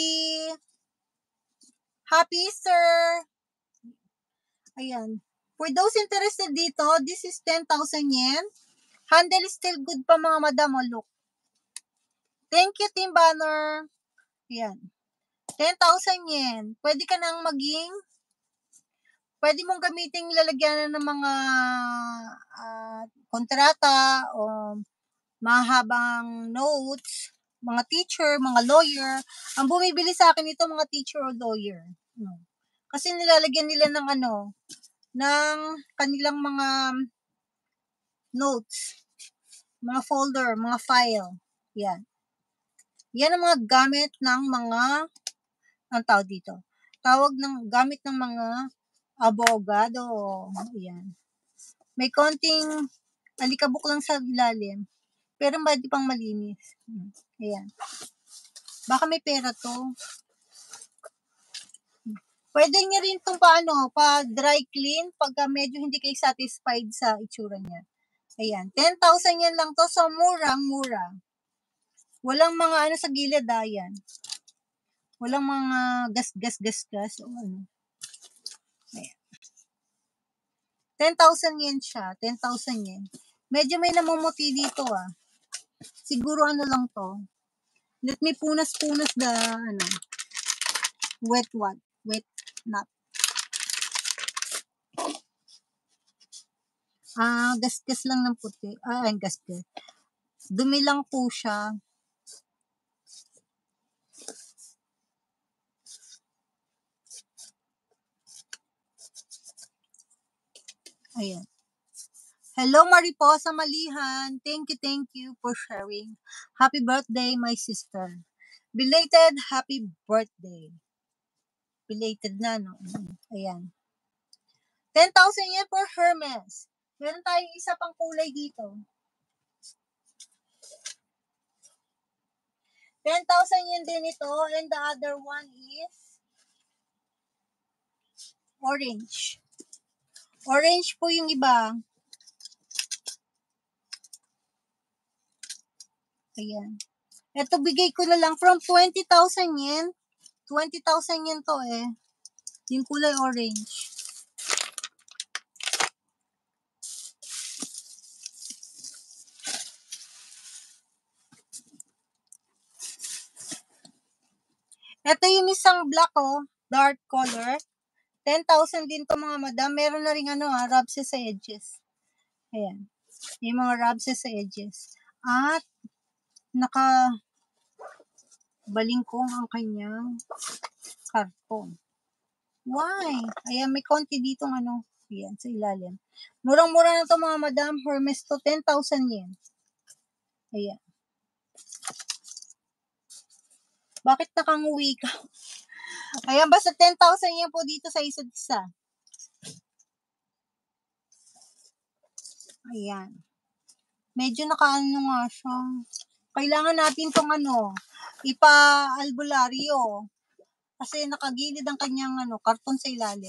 Happy Easter! Ayan. For those interested dito, this is 10,000 yen. Handle is still good pa mga madam. Oh, look. Thank you, Team Banner. Ayan. 10,000 yen. Pwede ka nang pwede mong gamitin lalagyan ng mga kontrata o mahabang notes, mga teacher, mga lawyer. Ang bumibili sa akin ito, mga teacher o lawyer. Kasi nilalagyan nila ng ng kanilang mga notes, mga folder, mga file. Yan. Yan ang mga gamit ng mga, ang tawag dito, gamit ng mga abogado. Yan. May konting alikabok lang sa ilalim, pero hindi pang malinis. Ayan. Baka may pera to. Pwede nyo rin itong pa-dry clean pagka medyo hindi kayo satisfied sa itsura niya. Ayan. 10,000 yan lang to. So, murang-mura. Walang mga sa gilid, ayan. Walang mga gas-gas-gas-gas. O ano. Ayan. 10,000 yen siya. 10,000 yen. Medyo may namumuti dito ah. Siguro lang to. Let me punas-punas the wet nut. Gas-gas lang ng puti. Gas-gas. Dumi lang po siya. Ayan. Hello, Mariposa Malihan. Thank you for sharing. Happy birthday, my sister. Belated happy birthday. Belated na, no? Ayan. 10,000 yan for Hermes. Meron tayong isa pang kulay dito. 10,000 yan din ito. And the other one is orange. Orange po yung iba. Ayan. Ito, bigay ko na lang from 20,000 yen. 20,000 yen to eh. Yung kulay orange. Ito yung isang black dark color. 10,000 din to mga madam. Meron na rin rubses sa edges. Ayan. Yung mga rubses sa edges. At balingkong ang kanyang karton. Why? Ayan, may konti ditong ayan, sa ilalim. Murang-mura na to mga madam. Hermes to, 10,000 yen. Ayan. Bakit nakanguwi ka? Ayan, basta 10,000 yen po dito sa isa't isa. Ayan. Medyo nga siya. Kailangan natin tong ipa-albularyo. Kasi nakagilid ang kanyang karton sa ilalim.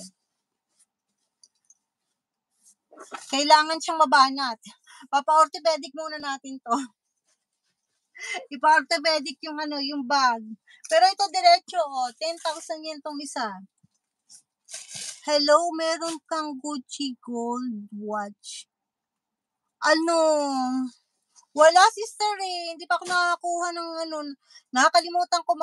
Kailangan siyang mabanat. Papa-orthopedic muna natin to. Ipa-orthopedic yung bag. Pero ito diretso 10,000 yen tong isa. Hello, meron kang Gucci gold watch. Wala sister eh. Hindi pa ako nakakuha ng nakakalimutan ko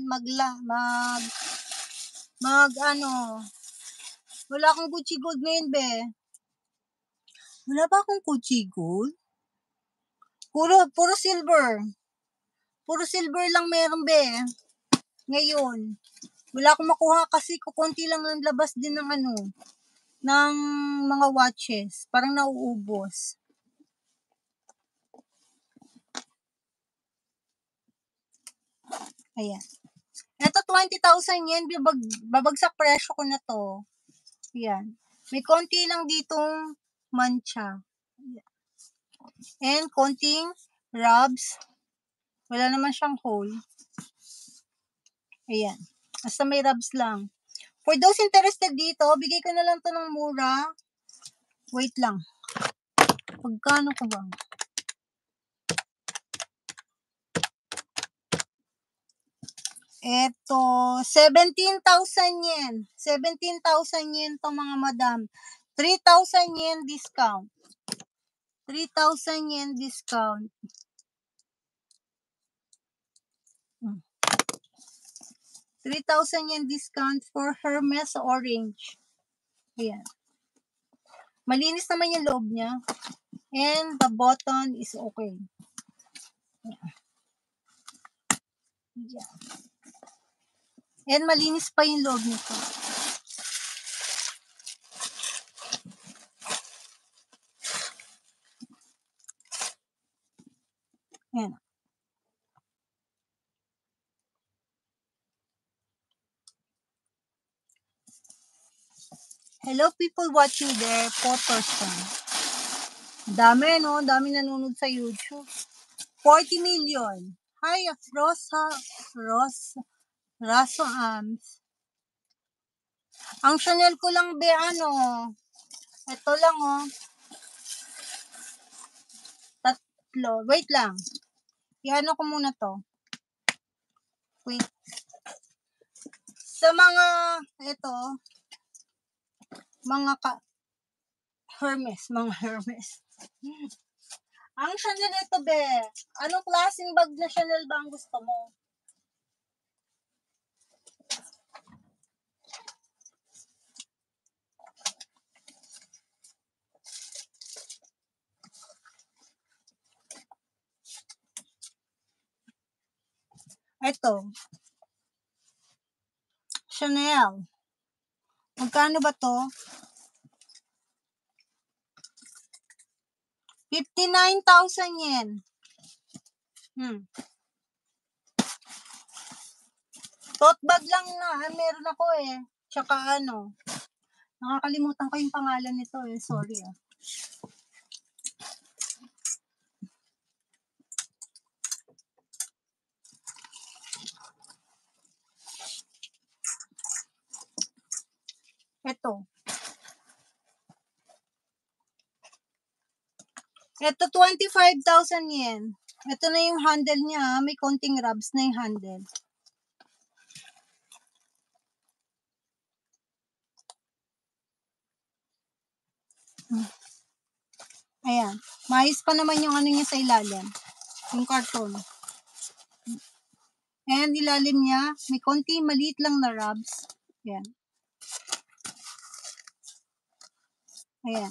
wala akong Gucci gold ngayon be. Wala ba akong Gucci gold? Puro silver. Puro silver lang meron be. Ngayon. Wala akong makuha kasi kukunti lang ang labas din ng ng mga watches. Parang nauubos. Ayan. Ito, 20,000 yen. Babagsak presyo ko na to. Ayan. May konti lang ditong mancha. And konting rubs. Wala naman siyang hole. Ayan. Basta may rubs lang. For those interested dito, bigay ko na lang to ng mura. Wait lang. Pagkano ko ba? Eto, 17,000 yen. 17,000 yen to mga madam. 3,000 yen discount. 3,000 yen discount. 3,000 yen discount for Hermes Orange. Ayan. Malinis naman yung loob niya. And the button is okay. Ayan. And malinis pa yung loob nito. Ayan. Hello people watching there, 4%. Dami, no? Dami nanonood sa YouTube. 40 million. Hi, Raso Arms. Ang Chanel ko lang, ito lang, tatlo. Wait lang. Iano ko muna to. Wait. Sa mga, mga Hermes. Ang Chanel ito, be. Anong klaseng bag na Chanel ba ang gusto mo? Ito. Chanel. Magkano ba to? 59,000 yen. Tote bag lang na. Meron ako eh. Tsaka nakakalimutan ko yung pangalan nito eh. Sorry ah. Ito 25,000 yen. Ito na yung handle niya. May konting rubs na yung handle. Ayan. Maayos pa naman yung niya sa ilalim. Yung karton. Ayan, ilalim niya. May konti maliit lang na rubs. Ayan. Ayan.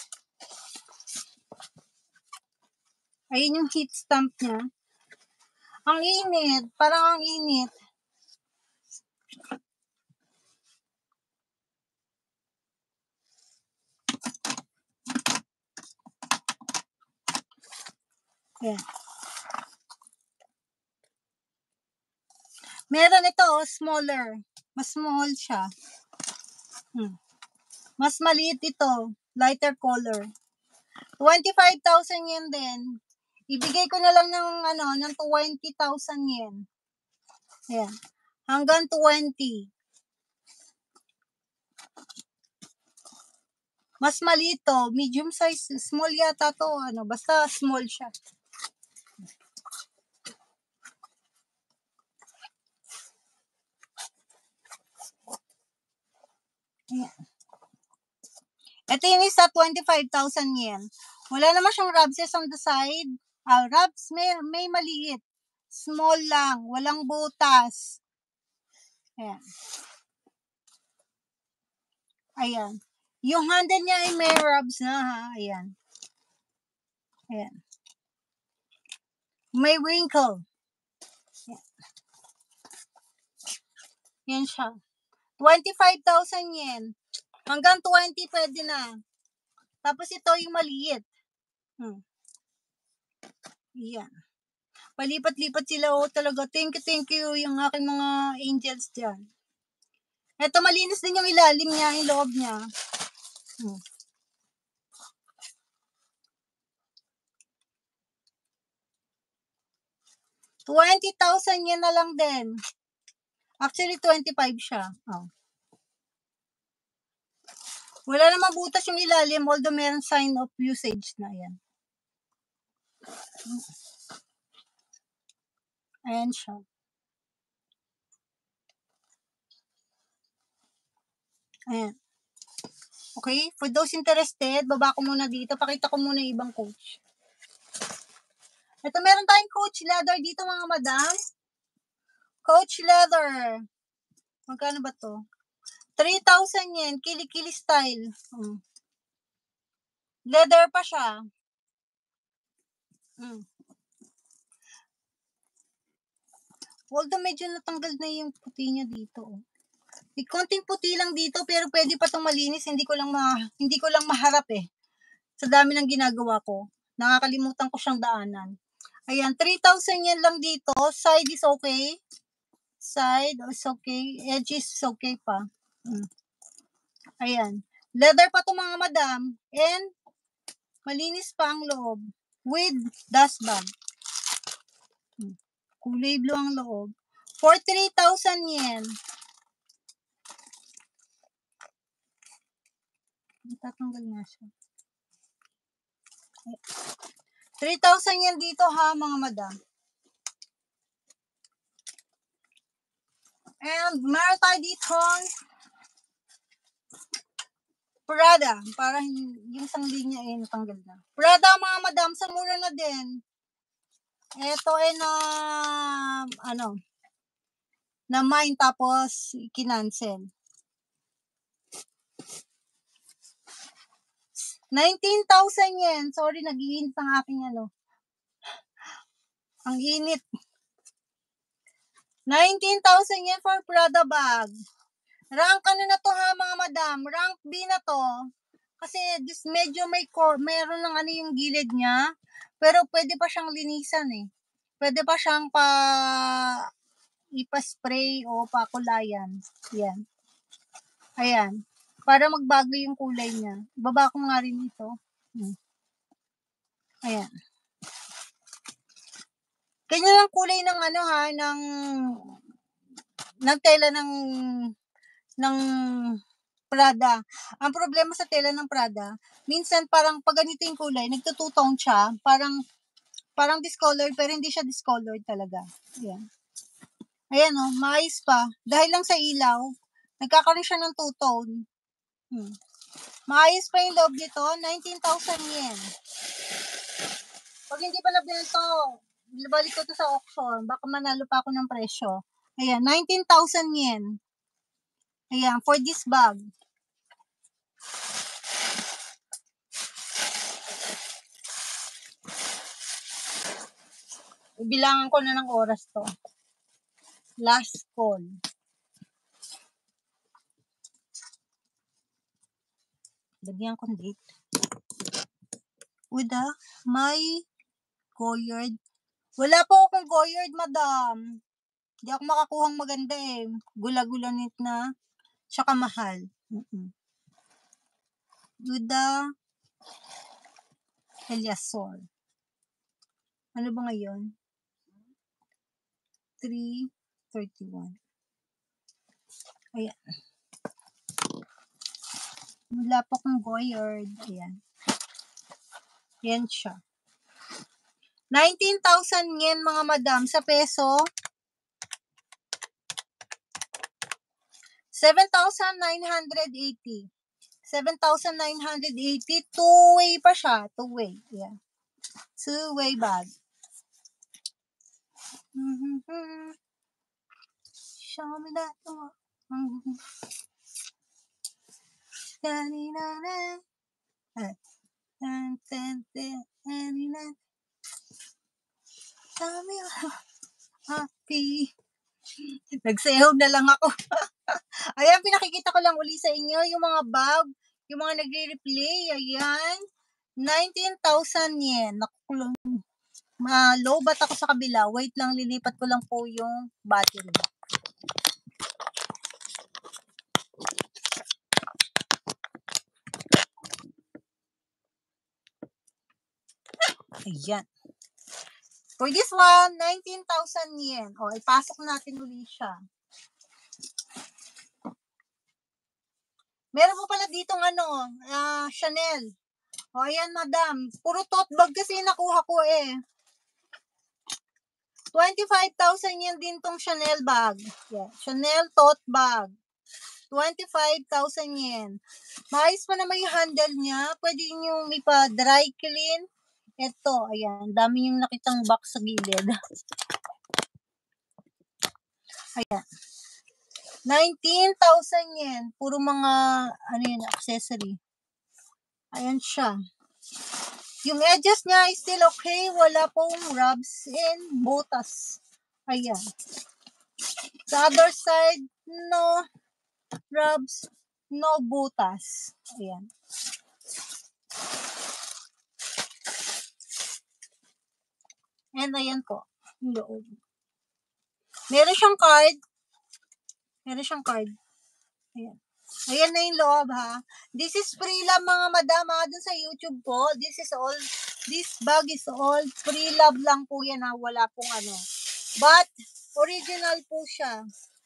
Ayan yung heat stamp niya. Ang init. Parang ang init. Ayan. Meron ito, smaller. Mas small siya. Mas maliit ito. Lighter color. 25,000 yen din. Ibigay ko na lang ng 20,000 yen. Ayan. Hanggang 20. Mas maliit to. Medium size. Small yata to. Basta small siya. Ayan. Ito yung isa, 25,000 yen. Wala naman siyang rubses on the side. Rubs, may maliit. Small lang. Walang butas. Ayan. Ayan. Yung handle niya ay may rubs na ha. Ayan. Ayan. May wrinkle. Ayan. Yan siya. 25,000 yen. Hanggang 20 pwede na. Tapos ito yung maliit. Yan. Palipat-lipat sila, talaga. Thank you yung aking mga angels dyan. Ito, malinis din yung ilalim niya, yung loob niya. 20,000 yan na lang din. Actually, 25 siya. Wala namang butas yung ilalim, although meron sign of usage na yan. Ayan siya. Ayan. Okay, for those interested, baba ko muna dito. Pakita ko muna yung ibang coach. Ito, meron tayong coach leather dito, mga madam. Coach leather. Magkano ba to? 3,000 yen. Kili-kili style. Leather pa siya. Although medyo natanggal na yung puti niya dito. May konting puti lang dito, pero pwede pa itong malinis. Hindi ko lang maharap sa dami ng ginagawa ko. Nakakalimutan ko siyang daanan. Ayan, 3,000 yan lang dito. Side is okay. Side is okay. Edge is okay pa. Ayan. Leather pa to, mga madam. And malinis pa ang loob. With dust bag. Kulay blue ang loob. For 3,000 yen. Tatanggal nga siya. 3,000 yan dito, ha, mga madam. And meron tayo dito Prada. Para yung isang linya natanggal na. Prada, mga madam, sa mura na din. Ito na mine tapos kinancel. 19,000 yen. Sorry, nag-iinit ang aking Ang init. 19,000 yen for Prada bag. Rank na to, ha, mga madam. Rank B na to. Kasi medyo meron ng yung gilid niya. Pero pwede pa siyang linisan Pwede pa siyang ipa-spray o pakulayan. Yan. Ayan. Para magbago yung kulay niya. Baba ko nga rin ito. Ayan. Ganyan ang kulay ng ng tela ng Prada. Ang problema sa tela ng Prada, minsan parang pag ganito yung kulay, nagtututong siya, parang discolored, pero hindi siya discolored talaga. Ayan. Ayan, maayos pa. Dahil lang sa ilaw, nagkakaroon siya ng two-tone. Maayos pa yung loob nito, 19,000 yen. Pag hindi pa nabento, balik ko to sa auction, baka manalo pa ako ng presyo. Ayan, 19,000 yen. Ayan, for this bag. Ibilangan ko na ng oras to. Last call. Lagyan ko ng date. With my Goyard. Wala po akong Goyard, madam. Hindi ako makakuhang maganda Gula-gulanit na. Tsaka mahal. With Eliasor. Ano ba ngayon? 3:31. Ayan. Wala po akong Goyard. Ayan. Yan siya. 19,000 yen, mga madam. Sa peso, 7,980. 7,980. Two-way pa siya. Two-way. Yeah. Two-way bag. Show me that. Happy. Nagsayaw na lang ako. Ayan, pinakikita ko lang uli sa inyo yung mga bag, yung mga nagre-replay. Ayan, 19,000 yen. Nakukulong. low bat ako sa kabila. Wait lang, lilipat ko lang po yung battery. Ayan. For this one, 19,000 yen. O, ipasok natin ulit siya. Meron po pala ditong Chanel. O, ayan, madam. Puro tote bag kasi nakuha ko eh. 25,000 yen din tong Chanel bag. Yeah. Chanel tote bag. 25,000 yen. Maayos pa naman yung handle niya. Pwede nyo ipa-dry clean. Ito, ayan. Dami yung nakitang box sa gilid. Ayan. 19,000 yen. Puro mga, accessory. Ayan siya. Yung edges niya is still okay. Wala pong rubs and butas. Ayan. Sa other side, no rubs, no butas. Ayan. And ayan po. Yung loob. Meron siyang card. Ayan. Ayan na yung loob, ha. This is free lang, mga madama, dun sa YouTube po. This bag is all free love lang po yan, ha. Wala pong But, original po siya.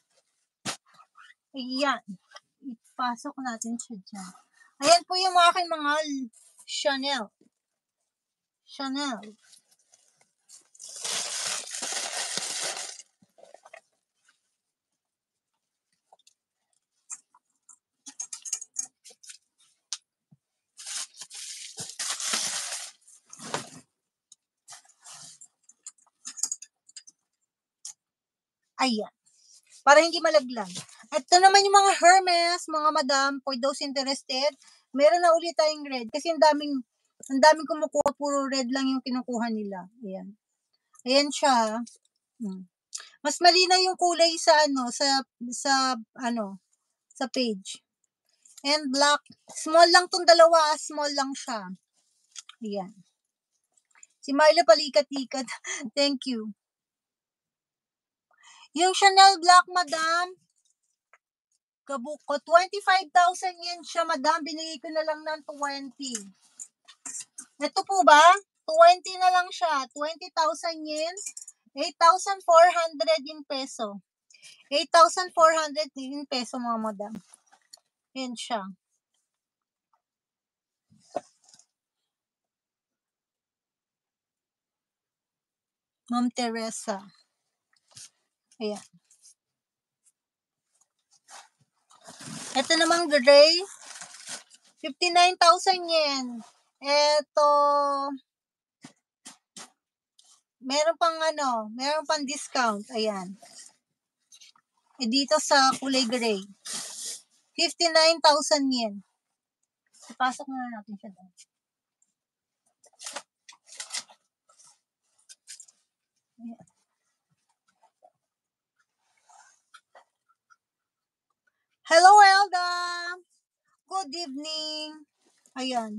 Ayan. Ipasok natin siya dyan. Ayan po yung aking mga Chanel. Ayan. Para hindi malaglag. Ito naman yung mga Hermes, mga madam, for those interested. Meron na ulit tayong red. Kasi ang daming kumukuha, puro red lang yung kinukuha nila. Ayan. Ayan siya. Mas malinaw yung kulay sa sa page. And black. Small lang tong dalawa. Small lang siya. Ayan. Si Marla palikat-ikat. Thank you. Yung Chanel Black, madam, kabuk ko, 25,000 yen siya, madam. Binigay ko na lang ng 20. Ito po ba? 20 na lang siya. 20,000 yen. 8,400 in peso. 8,400 in peso, mga madam. Yan siya. Ma'am Teresa. Ayan. Ito namang gray. 59,000 yen. Ito, meron pang discount. Ayan. Dito sa kulay gray. 59,000 yen. Ipasok na natin siya doon. Ayan. Hello, Elda! Good evening! Ayan.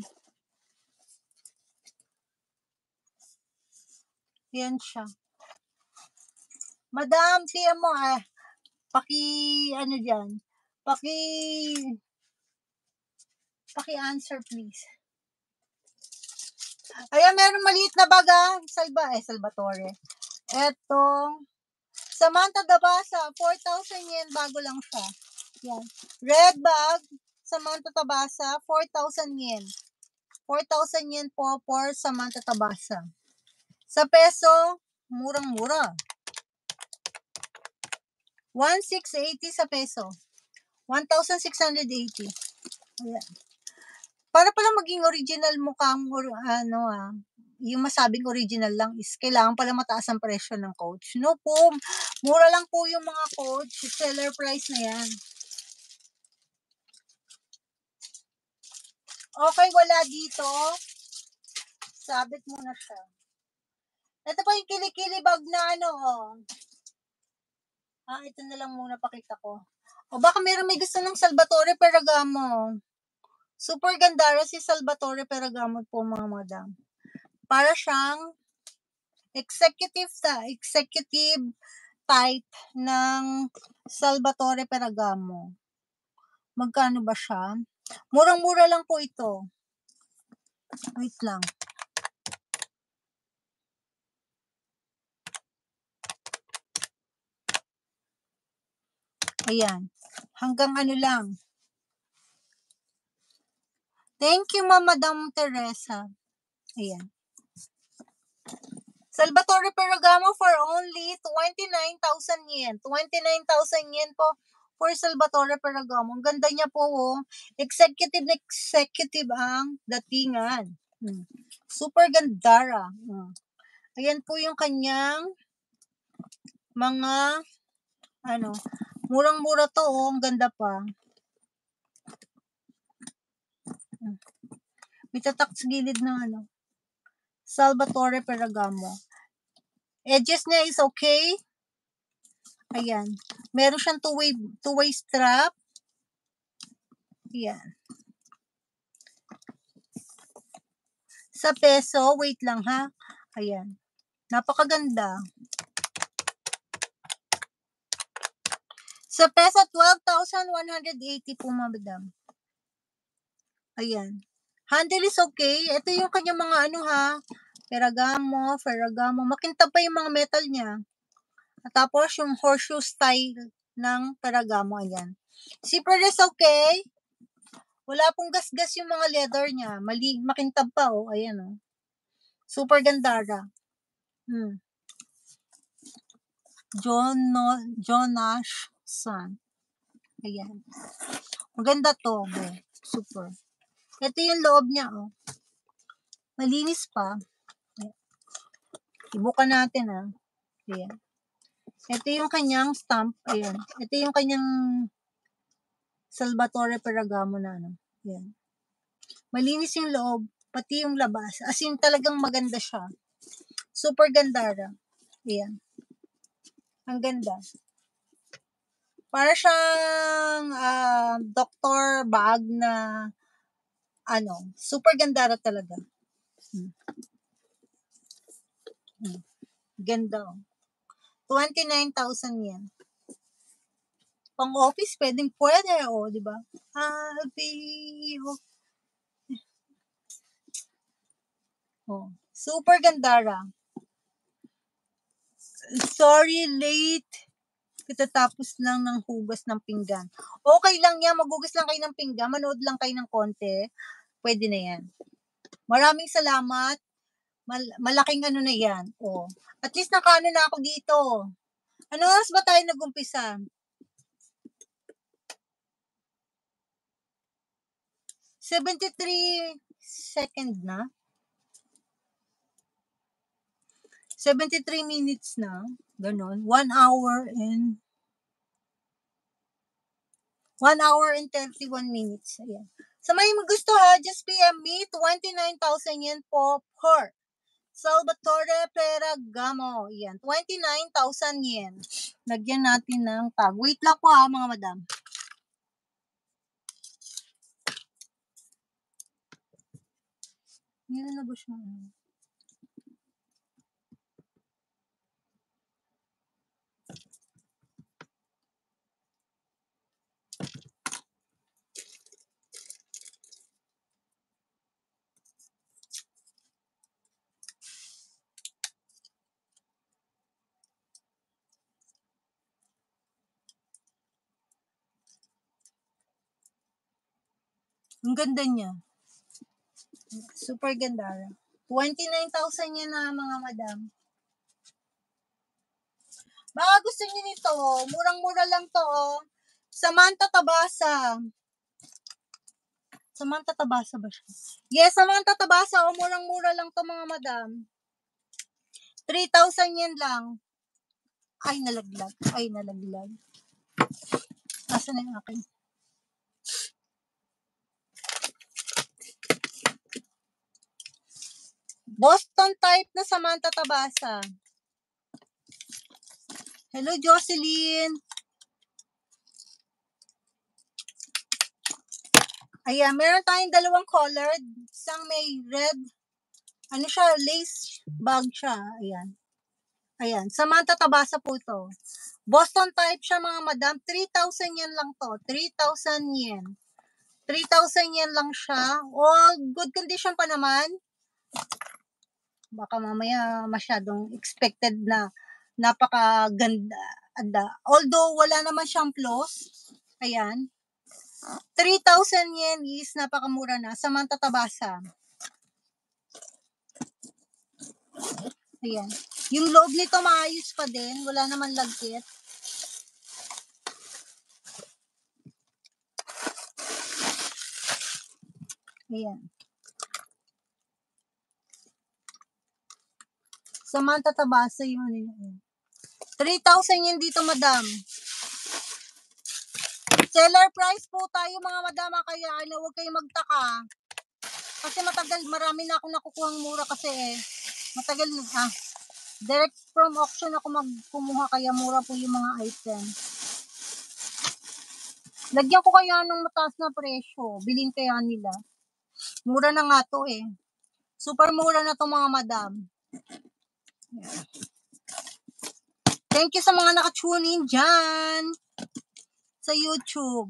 Ayan siya. Madam, tiyan mo paki-answer please. Ayan, meron maliit na baga. Salvatore. Etong Samantha Tabasa, 4,000 yen, bago lang siya. Yan. Red bag, Samantha Tabasa, 4,000 yen. 4,000 yen po for Samantha Tabasa. Sa peso, murang-mura. 1,680 sa peso. 1,680. Ayan. Para pala maging original mukhang yung masabing original lang is kailangan pala mataas ang presyo ng Coach. No po, mura lang po yung mga Coach. Seller price na yan. Okay, wala dito. Sabit mo na siya. Ito pa yung kilikili bag na ito na lang muna pakita ko. O baka may gusto ng Salvatore Ferragamo. Super ganda si Salvatore Ferragamo po, mga madam. Para siyang executive type ng Salvatore Ferragamo. Magkano ba siya? Murang-mura lang po ito. Wait lang. Ayan. Hanggang ano lang. Thank you, Madam Teresa. Ayan. Salvatore Ferragamo for only 29,000 yen. 29,000 yen po for Salvatore Ferragamo. Ang ganda niya po, oh. Executive ang datingan. Super gandara. Ayan po yung kanyang mga, murang-mura to, oh. Ang ganda pa. May tatak sa gilid ng Salvatore Ferragamo. Edges niya is okay. Ayan. Meron siyang two-way strap. Ayan. Sa peso, wait lang ha. Ayan. Napakaganda. Sa peso, 12,180 po, madam. Ayan. Handle is okay. Ito yung kanyang mga Ferragamo. Makintab pa yung mga metal niya. At tapos yung horseshoe style ng Ferragamo. Ayan. Zipper is okay. Wala pong gas-gas yung mga leather niya. Makintab pa, oh. Ayan, oh. Super gandara. Jonash San. Ayan. Maganda to. Super. Ito yung loob niya, oh. Malinis pa. Ibuka natin, ah. Ayan. Ito yung kanyang stamp. Ayan. Ito yung kanyang Salvatore Ferragamo na, Ayan. Malinis yung loob, pati yung labas. As in, talagang maganda siya. Super gandara. Ayan. Ang ganda. Para siyang doctor bag na super gandara talaga. Ganda. 29,000 yan. Pang office, pwede, di ba? Super gandara. Sorry, late. Katatapos lang ng hugas ng pinggan. Okay lang yan, maghugas lang kayo ng pinggan, manood lang kayo ng konti, pwede na yan. Maraming salamat. Malaking na yan. At least nakaano na ako dito. Ano oras ba tayo nag-umpisa? 73 seconds na. 73 minutes na. Ganon. 1 hour and 31 minutes. Ayan. Sa may gusto just PM me, 29,000 yen po per Salvatore Ferragamo. Yan, 29,000 yen. Lagyan natin ng tag. Wait lang po mga madam. Yan na ba siya? Ang ganda niya. Super ganda. 29,000 yan na mga madam. Baka gusto niyo nito, murang-mura lang to, Samantha Tabasa. Samantha Tabasa ba siya? Yes, Samantha Tabasa, murang-mura lang to mga madam. 3,000 yen lang. Ay, nalaglag. Asan na yung akin? Boston type na Samantha Tabasa. Hello, Jocelyn. Ayan, meron tayong dalawang colored. Isang may red. Ano siya? Lace bag siya. Ayan. Ayan, Samantha Tabasa po ito. Boston type siya mga madam, 3,000 yen lang to, 3,000 yen. 3,000 yen lang siya. All good condition pa naman. Baka mamaya masyadong expected na napakaganda. Although wala naman siyang flaws. Ayan. 3,000 yen is napakamura na. Samantha Tabasa. Ayan. Yung loob nito maayos pa din. Wala naman lagkit. Ayan. Samantha Tabasa yung ano yun. 3,000 yen dito, madam. Seller price po tayo mga madama, kaya ano, huwag kayong magtaka. Kasi matagal, marami na akong nakukuhang mura kasi matagal na, direct from auction ako magkumuha, kaya mura po yung mga item. Lagyan ko kaya ng mataas na presyo, bilhin kaya nila. Mura na nga to Super mura na to mga madam. Thank you sa mga naka-tune in dyan sa YouTube.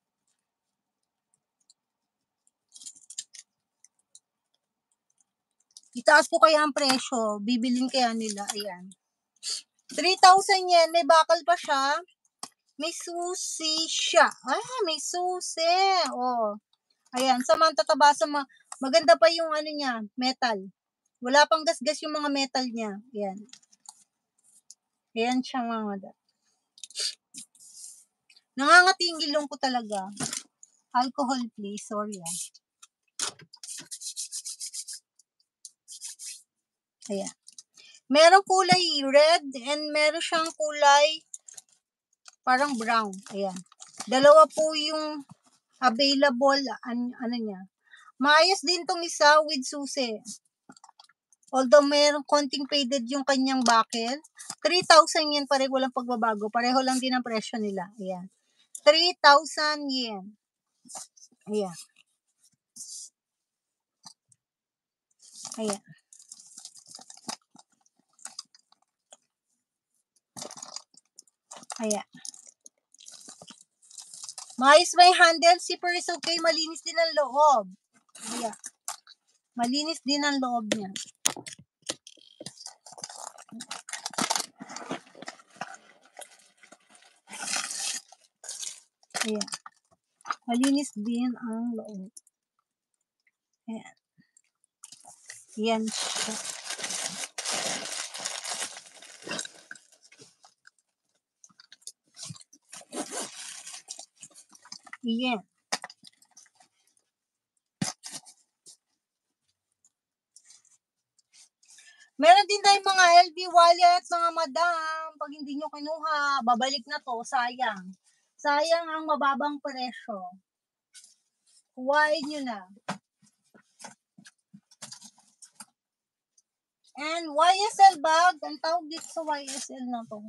Itaas ko kaya ang presyo, bibilin kaya nila. Ayan. 3,000 yen, may bakal pa siya. May susi siya. May susi. Ayan, Samantha Tabasa, maganda pa yung ano niya, metal. Wala pang gasgas yung mga metal niya. Ayan. Ayan siya mga. Nangangati yung ilong ko talaga. Alcohol please, sorry Ayan. Merong kulay red and meron siyang kulay parang brown. Ayan. Dalawa po yung available, ano niya. Maayos din tong isa with susi. Although meron konting faded yung kanyang buckle, 3,000 yen pareho, walang pagbabago. Pareho lang din ang presyo nila. Ayan. 3,000 yen. Ayan. Ayan. Ayan. Maayos ba yung handle? Zipper is okay. Malinis din ang loob. Ayan. Malinis din ang loob niya. Ayan. Malinis din ang loob. Ayan. Ayan siya. Ayan. Meron din tayong mga LV wallet, mga madam. Pag hindi nyo kinuha, babalik na to. Sayang. Sayang ang mababang presyo. Kuhain nyo na. And YSL bag. Ang tawag dito sa YSL na to.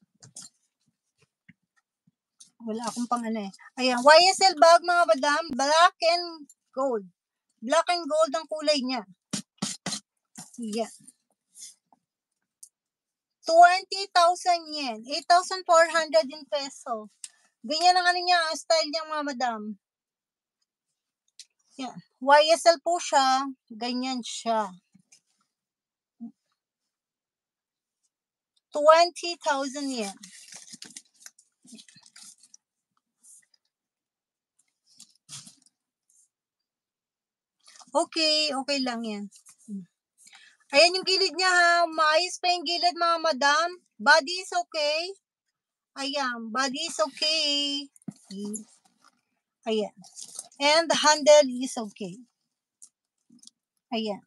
Wala akong pang ano Ayan. YSL bag mga madam. Black and gold. Black and gold ang kulay niya. Ayan. 20,000 yen. 8,400 in peso. Ganyan ang ano niya, style niya mga madam. Yan. YSL po siya. Ganyan siya. 20,000 yen. Okay, okay lang yan. Ayan yung gilid niya ha. Maayos pa yung gilid mga madam. Body is okay. Ayan, body is okay. Ayan. And the handle is okay. Ayan.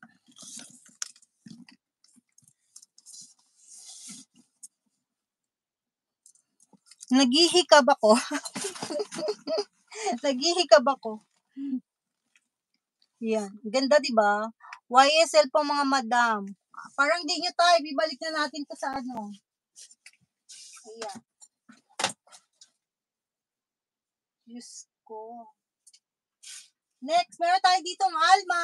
Naghihikab ako. Naghihikab ako. Yan. Ganda, di ba? YSL po mga madam. Parang di nyo tayo. Bibalik na natin to sa ano. Ayan. Diyos ko. Next, meron tayo ditong Alma.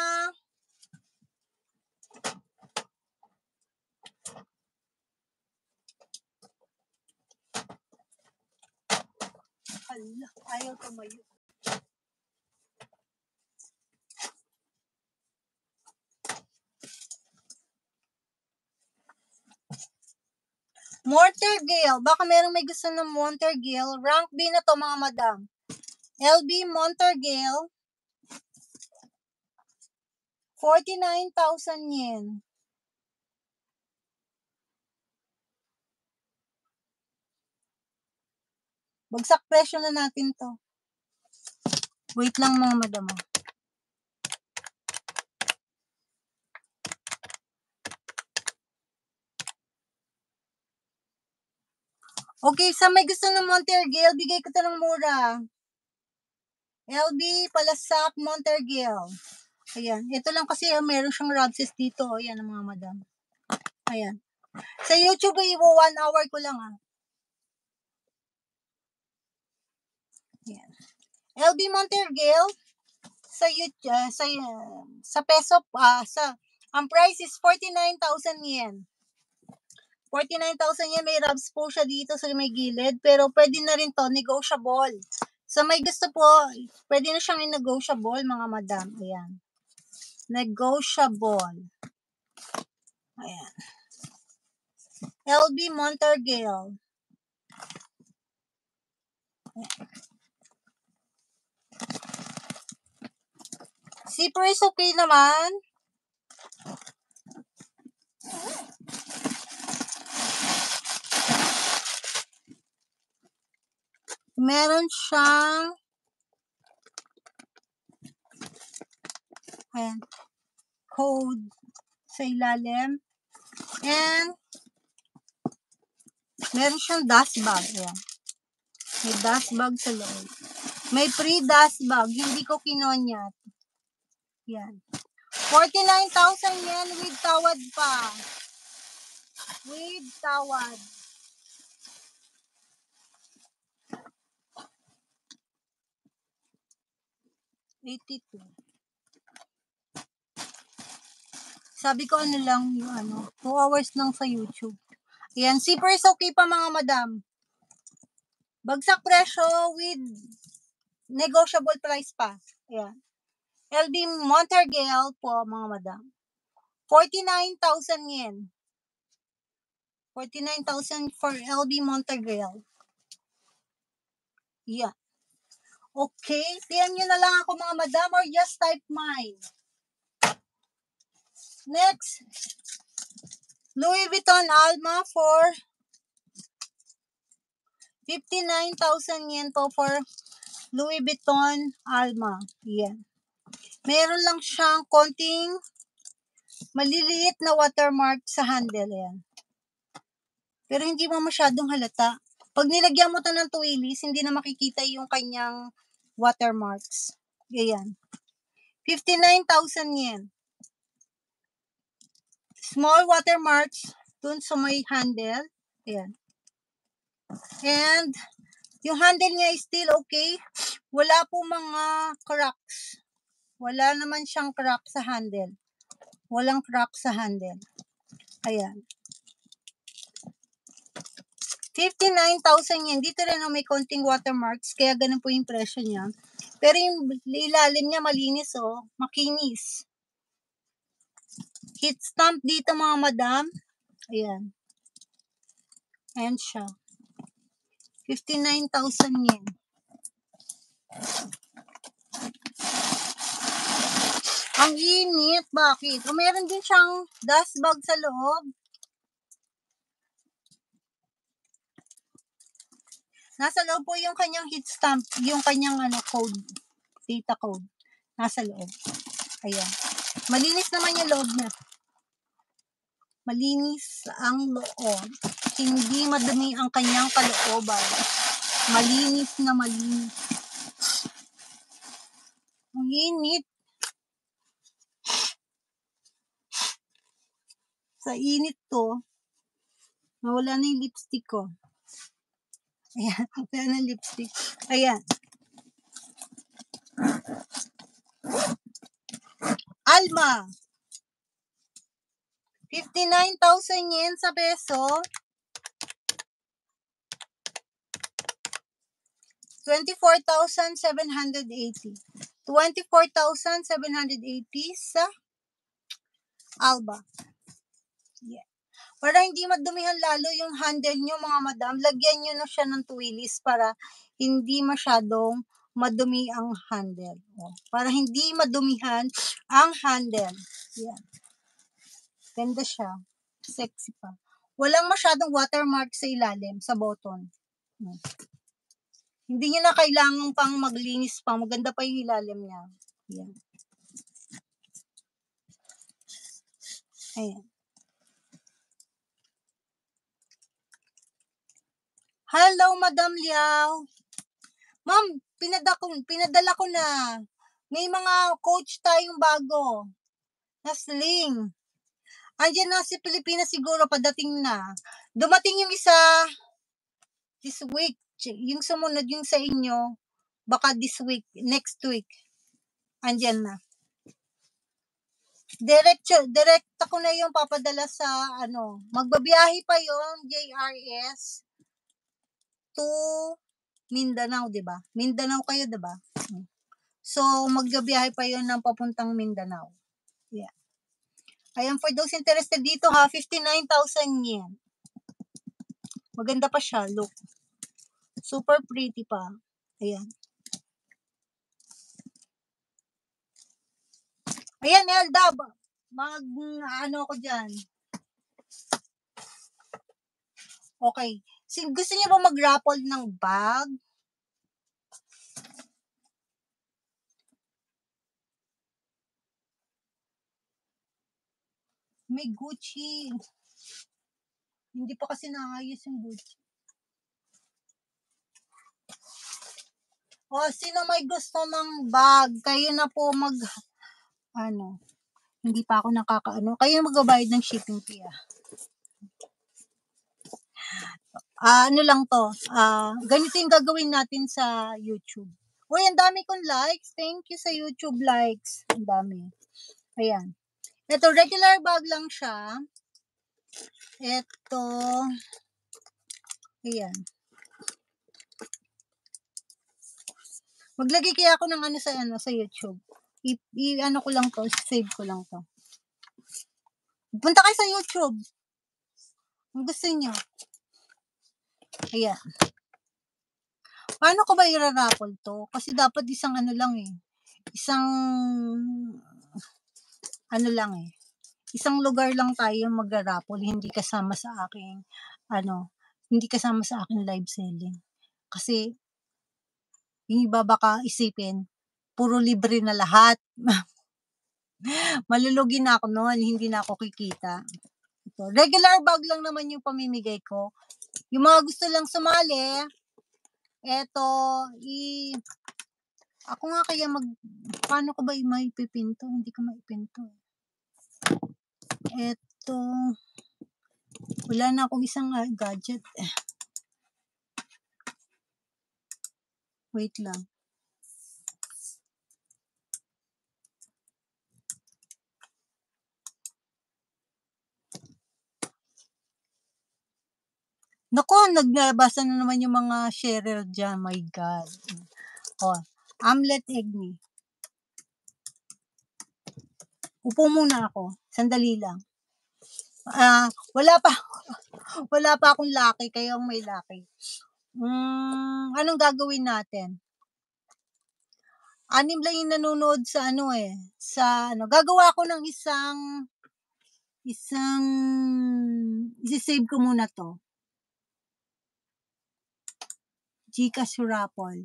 Hala, ayaw tumayo. Montergale. Baka merong may gusto ng Montergale. Rank B na to mga madam. LB Montergale. 49,000 yen. Bagsak presyo na natin to. Wait lang mga madam. Okay, sa may gusto ng Montergale, bigay ko to ng mura. LB Palasak Montergale. Ayan. Ito lang kasi meron siyang Robses dito. Ayan ang mga madam. Ayan. Sa YouTube, 1 hour ko lang Ayan. LB Montergale sa sa peso ang price is 49,000 yen. 49,000 yen, may rubs po siya dito sa may gilid, pero pwede na rin to, negotiable. Sa may gusto po, pwede na siyang negotiable mga madam. Ayan. Negotiable. Ayan. LB Montergale. Zipper is okay naman. Meron siyang ayan, code sa ilalim. And meron siyang dust bag. Ayan. May dust bag sa loob. May free dust bag. Hindi ko kinonyat. Yan. 49,000 yen with tawad pa. With tawad. $82. Sabi ko ano lang yung 2 hours lang sa YouTube. Ayan, zipper is okay pa mga madam. Bagsak presyo with negotiable price pa. Ayan. LB Montergale po mga madam. 49,000 yen. 49,000 for LB Montergale. Yeah. Okay, PM nyo na lang ako mga madam or just type mine. Next, Louis Vuitton Alma for 59,000 yen po for Louis Vuitton Alma. Yan. Meron lang siyang konting maliliit na watermark sa handle. Yan. Pero hindi mo masyadong halata. Pag nilagyan mo to ng tuwilis, hindi na makikita yung kanyang watermarks. Ganyan. 59,000 yen. Small watermarks dun sa may handle. Ayan. And yung handle niya is still okay. Wala po mga cracks. Wala naman siyang crack sa handle. Walang crack sa handle. Ayan. 59,000 yen. Dito rin may konting watermarks. Kaya ganun po yung presyo niya. Pero yung ilalim niya malinis makinis. Heat stamp dito mga madam. Ayan. Ayan siya. 59,000 yen. Ang init. Bakit? O meron din siyang dust bag sa loob. Nasa loob po yung kanyang heat stamp. Yung kanyang code. Data code. Nasa loob. Ayan. Malinis naman yung loob niya. Malinis ang loob. Hindi madumi ang kanyang kalooban. Malinis na malinis. Ang init. Sa init to, nawala na yung lipstick ko. Ayan, wala na lipstick. Ayan. Alma. 59,000 yen sa peso. 24,780. 24,780 sa Alba. Yeah. Para hindi madumihan lalo yung handle nyo, mga madam, lagyan nyo na siya ng tuwilis para hindi masyadong madumi ang handle. Para hindi madumihan ang handle. Yan. Ganda siya. Sexy pa. Walang masyadong watermark sa ilalim, sa button. Hindi nyo na kailangan pang maglinis pa. Maganda pa yung ilalim niya. Yan. Ayan. Hello, Madam Liao. Ma'am, pinadala ko na. May mga coach tayong bago. Na sling. Andiyan na si Pilipinas siguro, padating na. Dumating yung isa this week. Yung sumunod, yung sa inyo, baka this week, next week. Andiyan na. Direct ako na yung papadala sa magbabiyahe pa yung JRS to Mindanao, 'di ba? Mindanao kayo, 'di ba? So magbabiyahe pa yon ng papuntang Mindanao. Yeah. Ayan, for those interested dito ha, 59,000 yen. Maganda pa siya, look. Super pretty pa. Ayan. Ayan, Elda. Ko dyan. Okay. Gusto niyo ba mag-raffle ng bag? May Gucci. Hindi pa kasi naayos yung Gucci. O, sino may gusto ng bag? Kayo na po hindi pa ako kayo magbabayad ng shipping fee. Lang to. Ganito yung gagawin natin sa YouTube. Uy, ang dami kong likes. Thank you sa YouTube likes. Ang dami. Ayan. Ito, regular bag lang siya. Ito. Ayan. Maglagay kaya ako ng sa YouTube. Ko lang to. Save ko lang to. Punta kayo sa YouTube. Kung gusto niyo. Ayan. Paano ko ba i-raffle to? Kasi dapat isang lang eh. Isang lugar lang tayo mag-raffle, hindi kasama sa aking live selling. Kasi yung iba baka isipin, puro libre na lahat. Malulugi na ako noon, hindi na ako kikita. Ito, regular bag lang naman yung pamimigay ko. Yung mga gusto lang sumali, ako nga kaya paano ko ba maipipinto? Hindi ko maipinto. Wala na akong isang gadget. Wait lang. Naku, naglabasa na naman yung mga sharer dyan. My God. Amlet Egni. Upo muna ako. Sandali lang. Wala pa akong laki, kaya may laki. Anong gagawin natin? 6 lang yung nanonood sa gagawa ako ng isi-save ko muna to. Gcash raffle.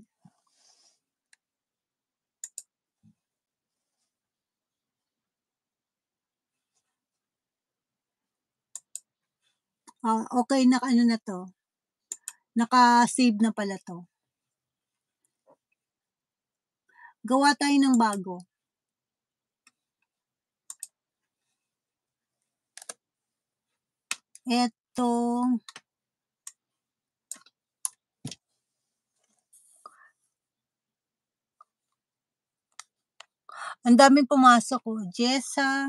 Okay, na to. Naka-save na pala to. Gawa tayo ng bago. Ito. Ang daming pumasok ko. Jessa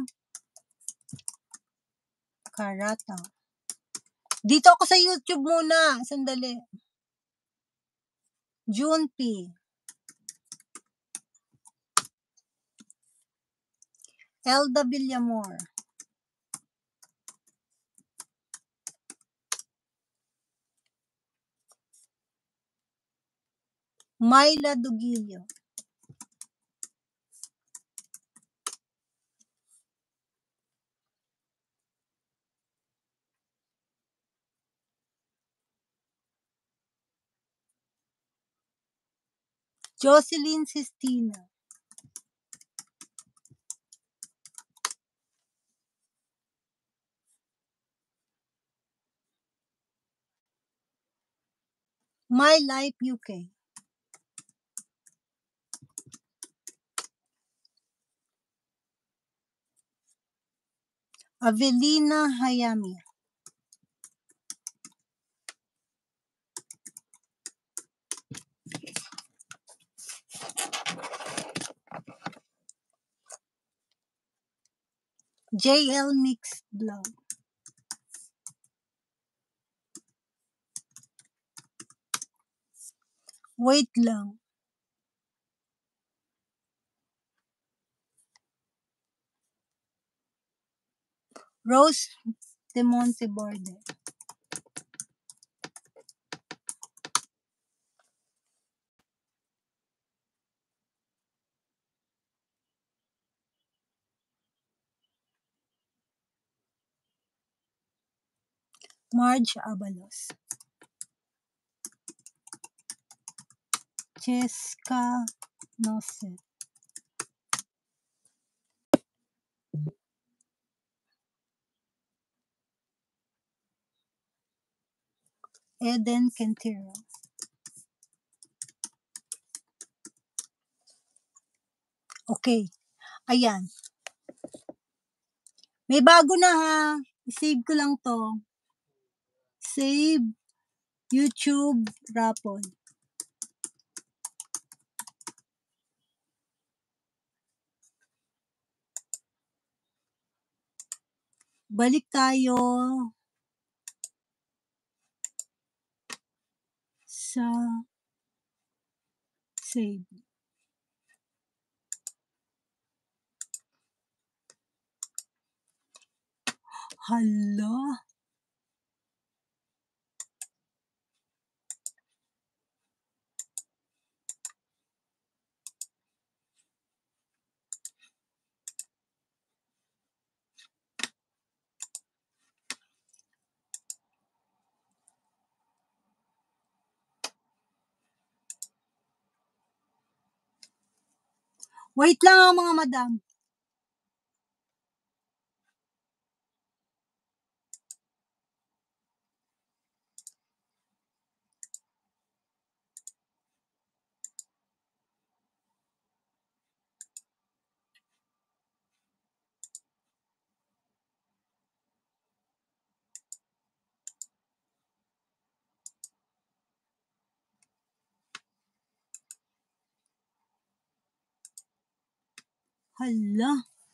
Karata. Dito ako sa YouTube muna. Sandali. Junpei, Elda Villamor, Myla Dugilio, Jocelyn Sistina, My Life UK, Avelina Hayami, JL Mixed Blog, Wait Lang, Rose de Monteborde, Marge Abalos, Cheska Noset, Eden Quintero. Okay, ayan. May bago na ha. I-save ko lang to. Save YouTube raffle. Balik tayo sa save. Hala. Wait lang mga madam. Hala.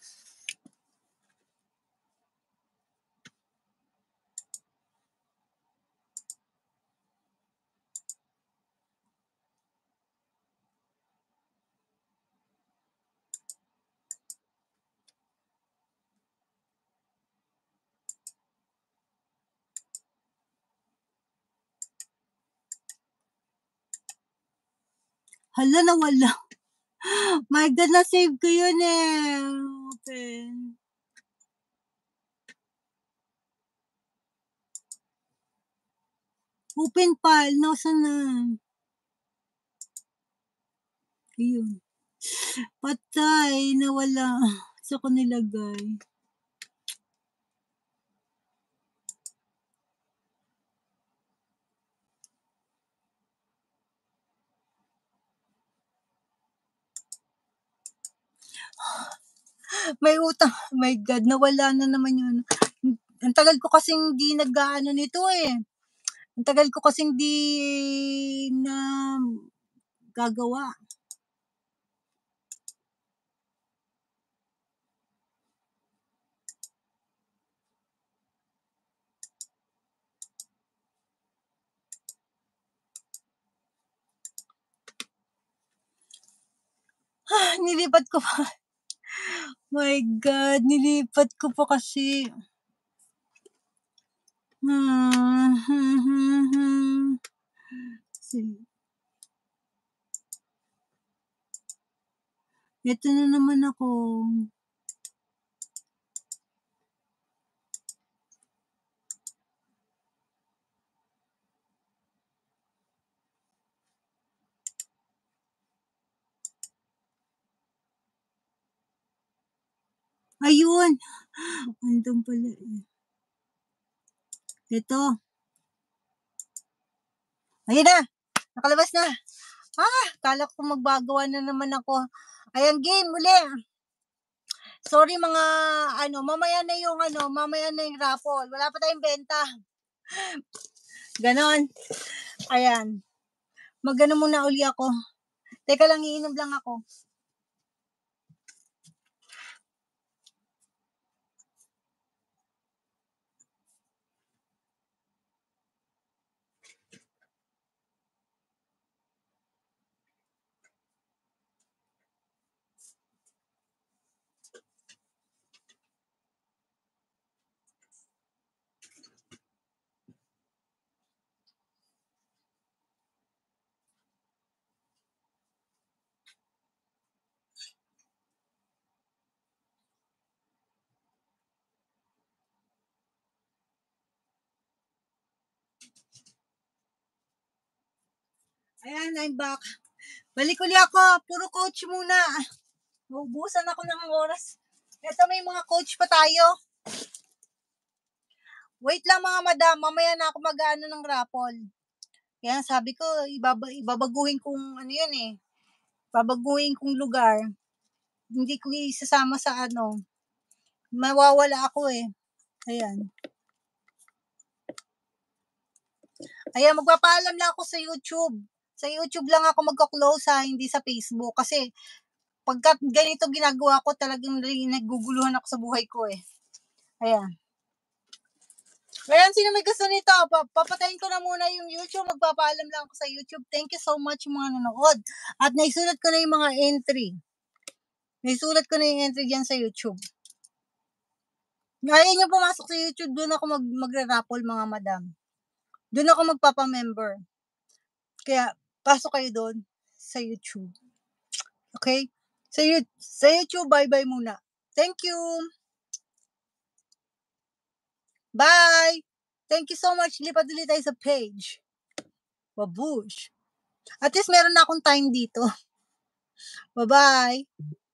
Hala, nawala. My God, na-save ko yun eh. Open. Open file. Nasaan na? Ayun. Patay. Nawala. Sa ko nilagay. May utang. My God, nawala na naman yun. Ang tagal ko kasing di nag-ano nito eh. Ang tagal ko kasing di na gagawa. Nilipat ko pa. My God, nilipat ko pa kasi. Ito na naman ako. Ayun. Andun pala eh. Ito. Ayun na. Nakalabas na. Kala ko magbagawa na naman ako. Ayan, game uli. Sorry mga mamaya na yung raffle. Wala pa tayong benta. Ganon. Ayan. Magano muna uli ako. Teka lang, iinom lang ako. Ayan, I'm back. Balik uli ako. Puro coach muna. Ubusan ako ng oras. Ito, may mga coach pa tayo. Wait lang mga madam. Mamaya na ako mag-ano ng raffle. Kaya sabi ko, ibabaguhin kong yun eh. Babaguhin kong lugar. Hindi ko isasama sa mawawala ako eh. Ayan. Ayan, magpapaalam lang ako sa YouTube. Sa YouTube lang ako magko-close hindi sa Facebook. Kasi, pagka ganito ginagawa ko, talagang naguguluhan ako sa buhay ko eh. Ayan. Ayan, sino may gusto nito? Papatayin ko na muna yung YouTube. Magpapaalam lang ako sa YouTube. Thank you so much mga nanonood. At naisulat ko na yung mga entry. Naisulat ko na yung entry dyan sa YouTube. Ayaw nyo pumasok sa YouTube, doon ako magre-raffle mga madam. Doon ako magpapa-member. Kaya, pasok kayo doon sa YouTube. Okay? Sa YouTube, bye-bye muna. Thank you. Bye! Thank you so much. Lipat ulit tayo sa page. Babush. At least meron na akong time dito. Bye-bye.